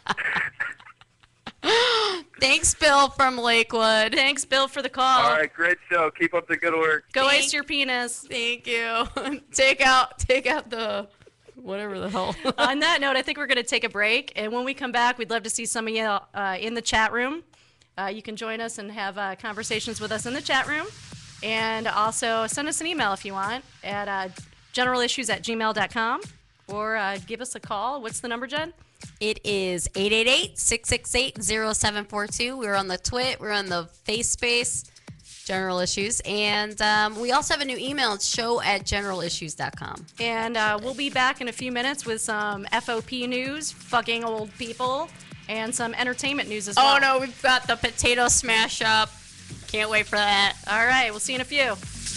Thanks, Bill from Lakewood. Thanks, Bill, for the call. All right, great show. Keep up the good work. Go ice your penis. Thank you. Take out the whatever the hell. On that note, I think we're going to take a break, and when we come back, we'd love to see some of you in the chat room. You can join us and have conversations with us in the chat room, and also send us an email if you want at generalissues@gmail.com, or give us a call. What's the number, Jen? It is 888-668-0742. We're on the Twit. We're on the Face Space, General Issues. And we also have a new email. It's show@generalissues.com. And we'll be back in a few minutes with some FOP news, fucking old people, and some entertainment news as well. Oh, no, we've got the potato smash up. Can't wait for that. All right, we'll see you in a few.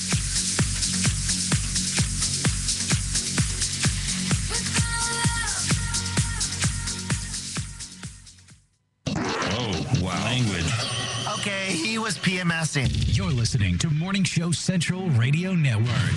Oh, wow. Language. Okay, he was PMSing. You're listening to Morning Show Central Radio Network.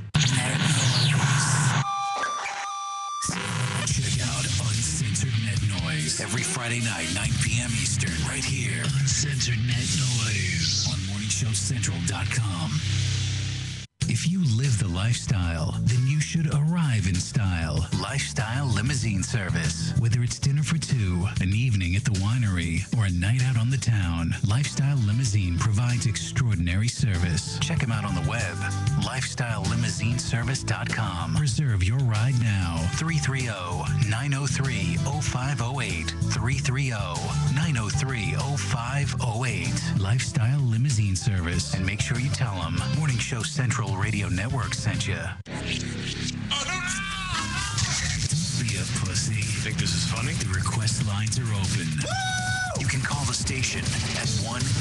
Check out Uncensored Net Noise every Friday night, 9 p.m. Eastern, right here. Uncensored Net Noise on MorningShowCentral.com. If you live the lifestyle, then you should arrive in style. Lifestyle Limousine Service. Whether it's dinner for two, an evening at the winery, or a night out on the town, Lifestyle Limousine provides extraordinary service. Check them out on the web, lifestylelimousineservice.com. Reserve your ride now. 330-903-0508. 330-903-0508. Lifestyle Limousine Service. And make sure you tell them Morning Show Central Radio Network sent you. Don't be a pussy. Think this is funny? The request lines are open. Woo! You can call the station at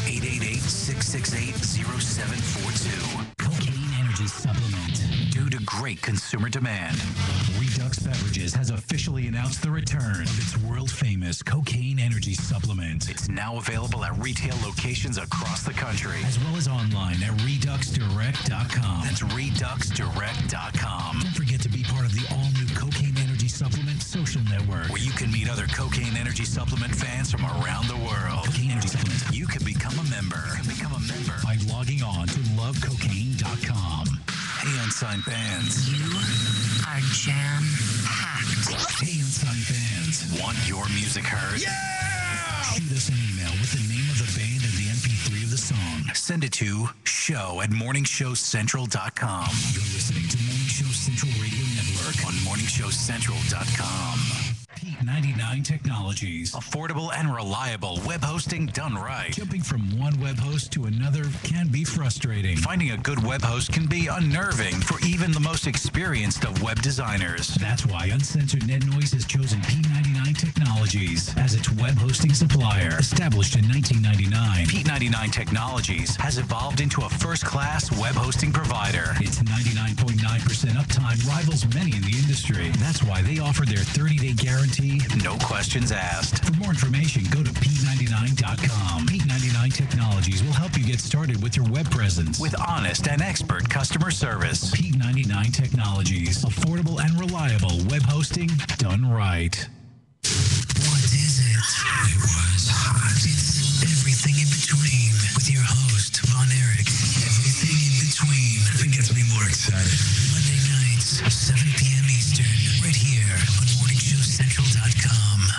1-888-668-0742. Cocaine Energy Supplement. Due to great consumer demand, Redux Beverages has officially announced the return of its world-famous Cocaine Energy Supplement. It's now available at retail locations across the country, as well as online at ReduxDirect.com. That's ReduxDirect.com. Don't forget to be part of the all-new Cocaine Energy Supplement social network, where you can meet other Cocaine Energy Supplement fans from around the world. Cocaine Energy Supplement. You can become a member. By logging on to lovecocaine.com. Hey, Unsigned Fans. You are jam-packed. Hey, Unsigned Fans. Want your music heard? Yeah! Shoot us an email with the name of the band and the MP3 of the song. Send it to show@morningshowcentral.com. You're listening to Morning Show Central Radio Network on morningshowcentral.com. Pete 99 Technologies. Affordable and reliable web hosting done right. Jumping from one web host to another can be frustrating. Finding a good web host can be unnerving for even the most experienced of web designers. That's why Uncensored Net Noise has chosen P99 Technologies as its web hosting supplier. Established in 1999, P99 Technologies has evolved into a first-class web hosting provider. Its 99.9% uptime rivals many in the industry. That's why they offer their 30-day guarantee, no questions asked. For more information, go to P99.com. P99 Technologies will help you get started with your web presence with honest and expert customer service. P99 Technologies. Affordable and reliable web hosting done right. What is it? It was hot. It's everything in between with your host, Von Erich. Everything in between. Nothing gets me more excited. Monday nights, 7 p.m. Eastern, right here on MorningShowCentral.com.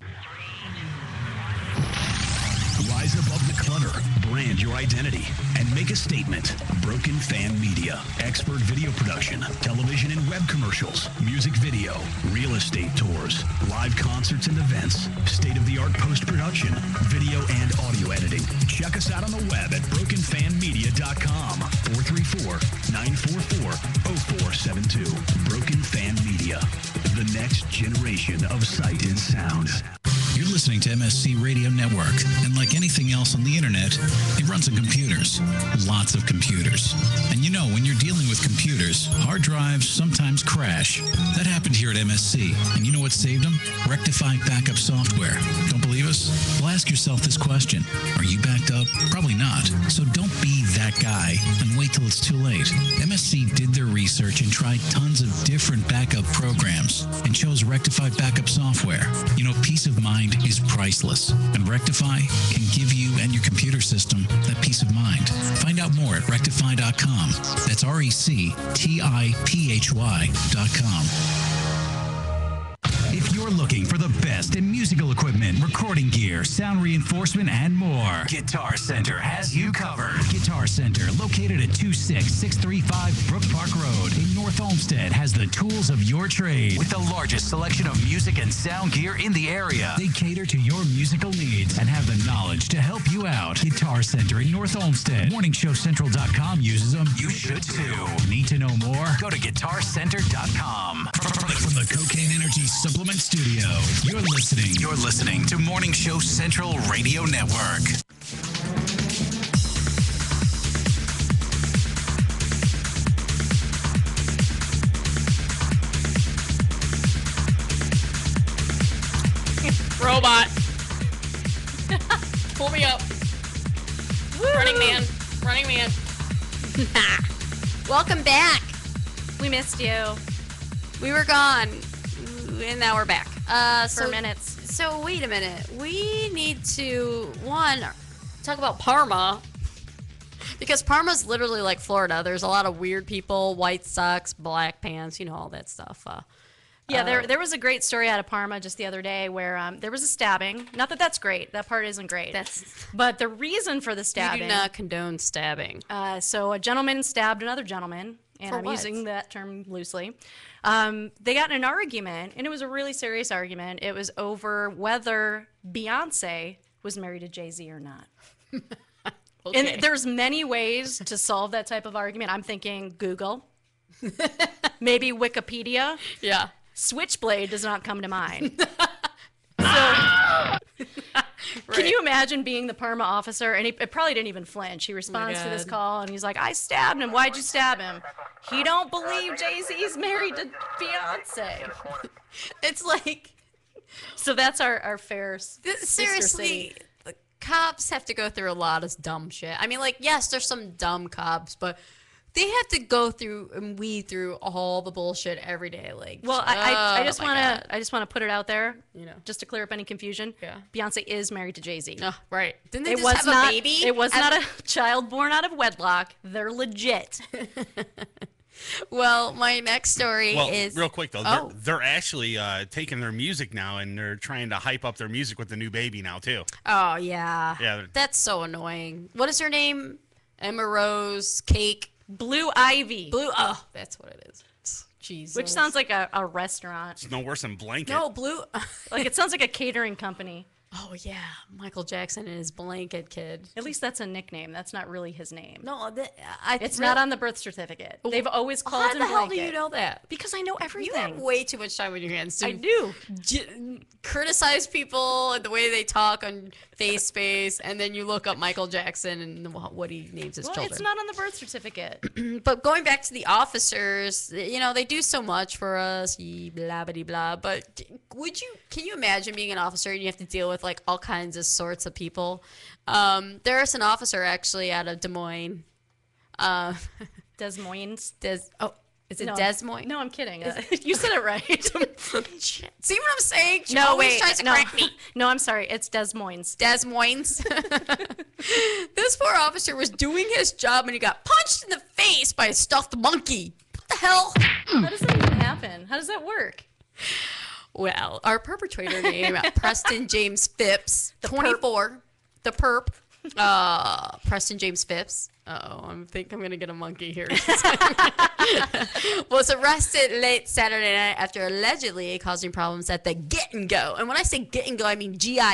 Rise above the clutter, brand your identity, and make a statement. Broken Fan Media. Expert video production, television and web commercials, music video, real estate tours, live concerts and events, state-of-the-art post-production, video and audio editing. Check us out on the web at brokenfanmedia.com. 434-944-0472. Broken Fan Media. The next generation of sight and sound. You're listening to MSC Radio Network, and like anything else on the internet, it runs on computers. Lots of computers. And you know, when you're dealing with computers, hard drives sometimes crash. That happened here at MSC, and you know what saved them? Rectiphy backup software. Don't believe us? Well, ask yourself this question. Are you backed up? Probably not. So don't be that guy and wait till it's too late. MSC did their research and tried tons of different backup programs and chose Rectiphy backup software. You know, peace of mind is priceless, and Rectiphy can give you and your computer system that peace of mind. Find out more at rectiphy.com. That's RECTIPHY.com. If you're looking for the best in music musical equipment, recording gear, sound reinforcement, and more. Guitar Center has you covered. Guitar Center, located at 26635 Brook Park Road in North Olmsted, has the tools of your trade with the largest selection of music and sound gear in the area. They cater to your musical needs and have the knowledge to help you out. Guitar Center in North Olmsted. MorningShowCentral.com uses them. You should too. Need to know more? Go to GuitarCenter.com. From the Cocaine Energy Supplement Studio, you're listening to Morning Show Central Radio Network. Robot. Pull me up. Running man. Welcome back. We missed you. We were gone, and now we're back. For minutes. So wait a minute. We need to, talk about Parma. Because Parma's literally like Florida. There's a lot of weird people, white socks, black pants, all that stuff. There was a great story out of Parma just the other day where there was a stabbing. Not that that's great. That part isn't great. But the reason for the stabbing. You do not condone stabbing. So a gentleman stabbed another gentleman, and For I'm what? using that term loosely. They got in an argument, and it was a really serious argument. It was over whether Beyonce was married to Jay-Z or not. Okay. And there's many ways to solve that type of argument. I'm thinking Google, maybe Wikipedia. Yeah. Switchblade does not come to mind. Can you imagine being the Parma officer? And he probably didn't even flinch. He responds to this call, and he's like, I stabbed him. Why'd you stab him? He don't believe Jay-Z's married to Beyonce. It's like... So that's our fair Seriously, the cops have to go through a lot of dumb shit. I mean, yes, there's some dumb cops, but... They have to go through and weed through all the bullshit every day. I just want to put it out there, just to clear up any confusion. Yeah. Beyonce is married to Jay-Z. Oh, right. Didn't they just have a baby? It was not a child born out of wedlock. They're legit. Well, my next story is... real quick, though. They're actually taking their music now, and they're trying to hype up their music with the new baby now, too. Oh, yeah. Yeah. That's so annoying. What is her name? Emma Rose Cake. Blue Ivy. Oh, that's what it is. Jesus. Which sounds like a restaurant. It's no worse than Blanket. No, Blue. It sounds like a catering company. Oh, yeah. Michael Jackson and his Blanket Kid. At least that's a nickname. That's not really his name. No, it's not on the birth certificate. They've always called him Blanket. How the hell do you know that? Because I know everything. You have way too much time on your hands to I do. Criticize people and the way they talk on FaceSpace, and then you look up Michael Jackson and what he names his children. It's not on the birth certificate. But going back to the officers, they do so much for us, blah, blah, blah. But can you imagine being an officer and you have to deal with all kinds of sorts of people? There is an officer actually out of Des Moines. Des Moines? Is it Des Moines? No, I'm kidding. You said it right. See what I'm saying? She always tries to correct me. No, I'm sorry. It's Des Moines. Des Moines. This poor officer was doing his job and he got punched in the face by a stuffed monkey. What the hell? How does that even happen? How does that work? Well, our perpetrator name, Preston James Phipps, 24. The perp. Preston James Phipps. I think I'm going to get a monkey here. Was arrested late Saturday night after allegedly causing problems at the Get and Go. And when I say Get and Go, I mean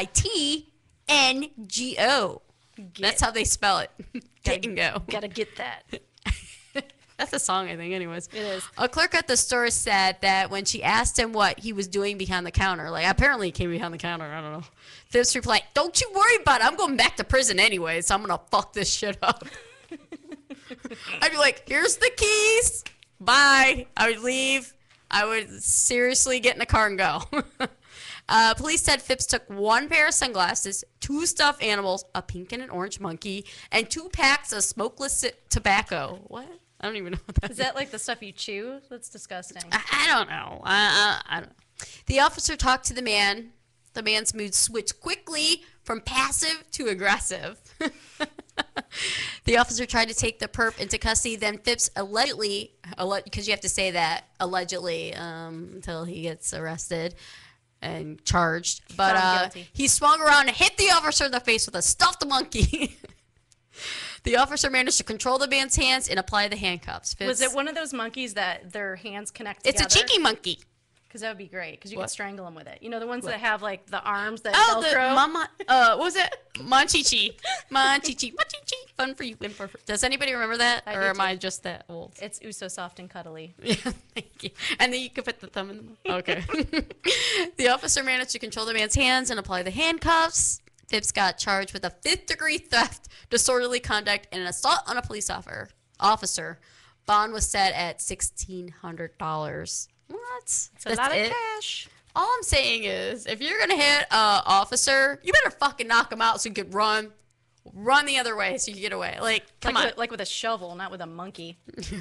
GITNGO. That's how they spell it. Get and Go. Gotta get that. That's a song, I think, anyways. It is. A clerk at the store said that when she asked him what he was doing behind the counter, apparently he came behind the counter, I don't know. Phipps replied, "Don't you worry about it. I'm going back to prison anyway, so I'm going to fuck this shit up." I'd be like, "Here's the keys. Bye." I would leave. I would seriously get in the car and go. Police said Phipps took one pair of sunglasses, 2 stuffed animals, a pink and an orange monkey, and 2 packs of smokeless tobacco. What? I don't even know what that is. Is that like the stuff you chew? That's disgusting. I don't know. I don't know. The officer talked to the man. The man's mood switched quickly from passive to aggressive. The officer tried to take the perp into custody. Then Phipps allegedly, because you have to say that, allegedly, until he gets arrested. and charged. Found But guilty. he swung around and hit the officer in the face with a stuffed monkey. The officer managed to control the man's hands and apply the handcuffs. Was it one of those monkeys that their hands connect together? It's a cheeky monkey. Because that would be great. Because you What? could strangle them with it. You know, the ones What? that have, like, the arms that Oh, the Velcro? mama. What was it? Monchichi. Monchichi. Monchichi. Fun for you. Does anybody remember that? I Or do am I too. just that old? It's so soft and cuddly. Yeah, thank you. And then you can put the thumb in the mouth. Okay. The officer managed to control the man's hands and apply the handcuffs. Phipps got charged with a 5th-degree theft, disorderly conduct, and an assault on a police officer. Bond was set at $1,600. What? It's a lot of cash. All I'm saying is, if you're gonna hit an officer, you better fucking knock him out so you could run the other way so you can get away. Like, come on. Like with a shovel, not with a monkey.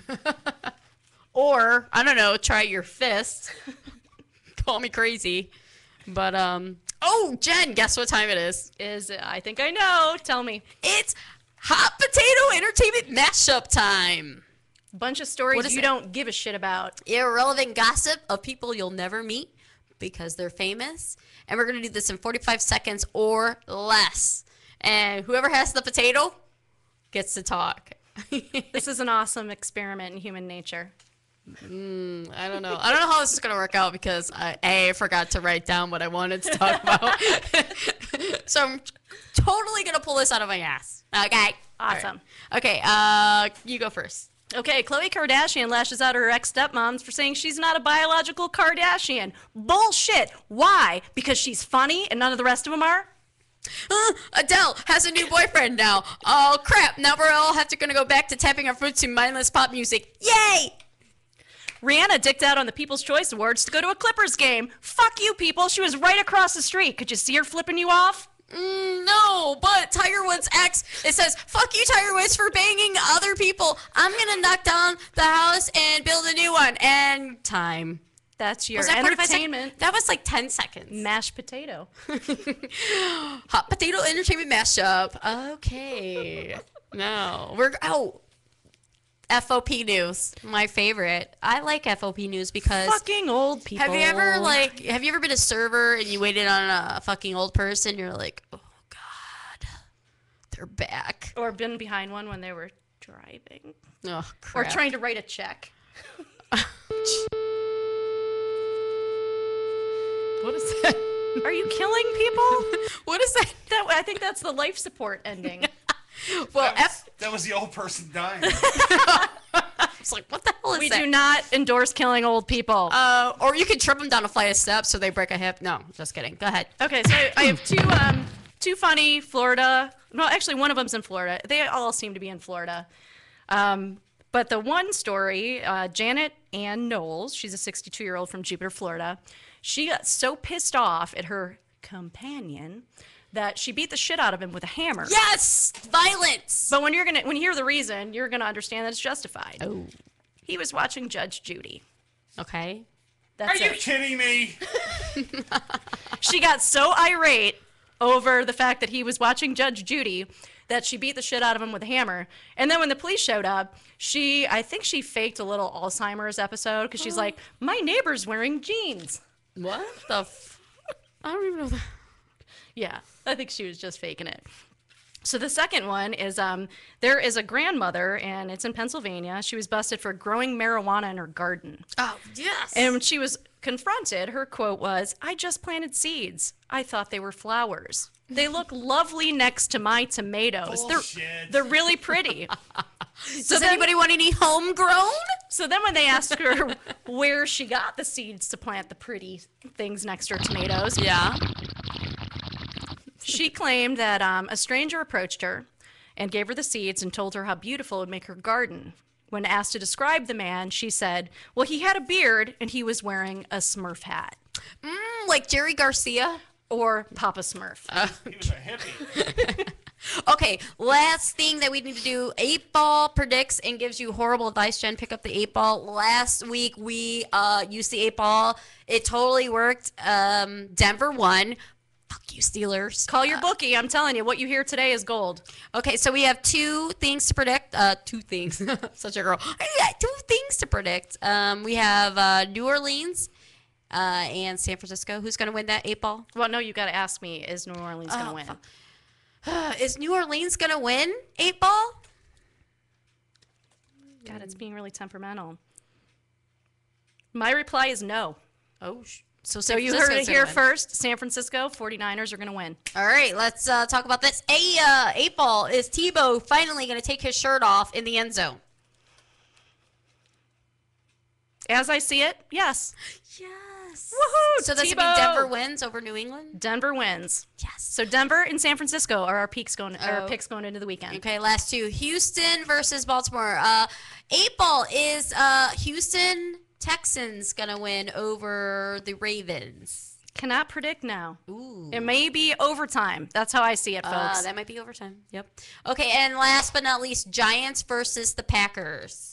Or, I don't know, try your fist. Call me crazy. But, oh, Jen, guess what time it is? I think I know. Tell me. It's Hot Potato Entertainment Mashup time. Bunch of stories you don't give a shit about. Irrelevant gossip of people you'll never meet because they're famous. And we're going to do this in 45 seconds or less. And whoever has the potato gets to talk. This is an awesome experiment in human nature. I don't know. I don't know how this is going to work out because I forgot to write down what I wanted to talk about. So I'm totally going to pull this out of my ass. Okay. Awesome. Right. Okay, you go first. Okay, Khloe Kardashian lashes out at her ex-stepmoms for saying she's not a biological Kardashian. Bullshit. Why? Because she's funny and none of the rest of them are? Adele has a new boyfriend now. Oh, crap. Now we're all gonna go back to tapping our foot to mindless pop music. Yay! Rihanna dicked out on the People's Choice Awards to go to a Clippers game. Fuck you, people. She was right across the street. Could you see her flipping you off? No, but Tiger Woods' ex, it says, fuck you, Tiger Woods, for banging other people. I'm gonna knock down the house and build a new one. And time. That's your Was that 45 entertainment. seconds? That was like 10 seconds. Mashed potato. Hot Potato Entertainment Mashup. Okay. No. FOP News, my favorite. I like FOP News because fucking old people. Have you ever been a server and you waited on a fucking old person? You're like, oh god, they're back. Or been behind one when they were driving. Oh crap. Or trying to write a check. What is that? Are you killing people? What is that? I think that's the life support ending. Well, that was the old person dying. It's like, what the hell is we that? do not endorse killing old people. Or you could trip them down a flight of steps so they break a hip. No, just kidding. Go ahead. Okay, so I have two funny Florida. No, actually, one of them's in Florida. They all seem to be in Florida. But the one story, Janet Ann Knowles, she's a 62-year-old from Jupiter, Florida. She got so pissed off at her companion that she beat the shit out of him with a hammer. Yes, violence. But when you hear the reason, you're gonna understand that it's justified. Oh, he was watching Judge Judy. Okay. That's Are you kidding me? She got so irate over the fact that he was watching Judge Judy that she beat the shit out of him with a hammer. And then when the police showed up, I think she faked a little Alzheimer's episode because she's like, my neighbor's wearing jeans. What the I don't even know that. Yeah, I think she was just faking it. So the second one is there is a grandmother, and it's in Pennsylvania. She was busted for growing marijuana in her garden. Oh, yes. And when she was confronted, her quote was, I just planted seeds. I thought they were flowers. They look lovely next to my tomatoes. They're really pretty. Does anybody want any homegrown? So then when they asked her where she got the seeds to plant the pretty things next to her tomatoes, yeah, she claimed that a stranger approached her and gave her the seeds and told her how beautiful it would make her garden. When asked to describe the man, she said, well, he had a beard and he was wearing a Smurf hat. Like Jerry Garcia? Or Papa Smurf. He was a hippie. Okay, last thing that we need to do. 8-Ball predicts and gives you horrible advice. Jen, pick up the 8-Ball. Last week we used the 8-Ball. It totally worked. Denver won. Fuck you, Steelers. Call your bookie. I'm telling you, what you hear today is gold. Okay, so we have 2 things to predict. 2 things. Such a girl. Yeah, 2 things to predict. We have New Orleans and San Francisco. Who's going to win that 8 ball? Well, no, you got to ask me. Is New Orleans going to win? Is New Orleans going to win 8 ball? God, it's being really temperamental. My reply is no. Oh, so you heard it here first. San Francisco 49ers are going to win. All right, let's talk about this. 8 ball. Is Tebow finally going to take his shirt off in the end zone? As I see it, yes. Yes. Woohoo! So does it mean Denver wins over New England? Denver wins. Yes. So Denver and San Francisco are our picks going into the weekend. Okay, last two. Houston versus Baltimore. 8 ball is Houston Texans going to win over the Ravens. Cannot predict now. Ooh. It may be overtime. That's how I see it, folks. That might be overtime. Yep. Okay, and last but not least, Giants versus the Packers.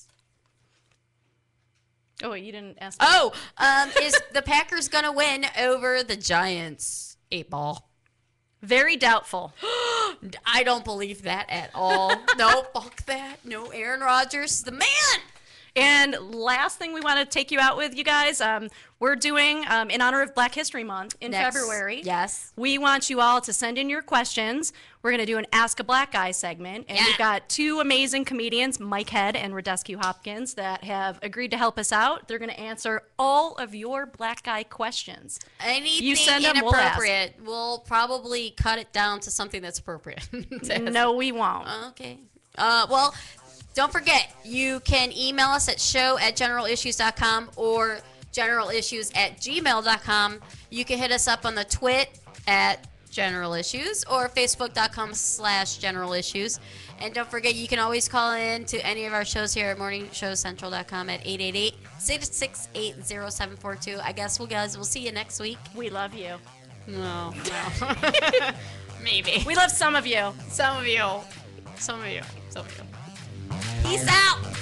Oh, wait, you didn't ask me. Oh, is the Packers going to win over the Giants? 8 ball. Very doubtful. I don't believe that at all. No, fuck that. No, Aaron Rodgers, the man. And last thing we want to take you out with, you guys, we're doing, in honor of Black History Month in February. Yes. We want you all to send in your questions. We're going to do an Ask a Black Guy segment. And we've got 2 amazing comedians, Mike Head and Redux Hopkins, that have agreed to help us out. They're going to answer all of your black guy questions. Anything you send them, inappropriate, we'll probably cut it down to something that's appropriate. No, we won't. Okay. Well, don't forget, you can email us at show@generalissues.com or generalissues@gmail.com. You can hit us up on the twit at General Issues or facebook.com/generalissues. And don't forget, you can always call in to any of our shows here at morningshowcentral.com at 888-668-0742. I guess we'll see you next week. We love you. No. Maybe. We love some of you. Some of you. Peace out.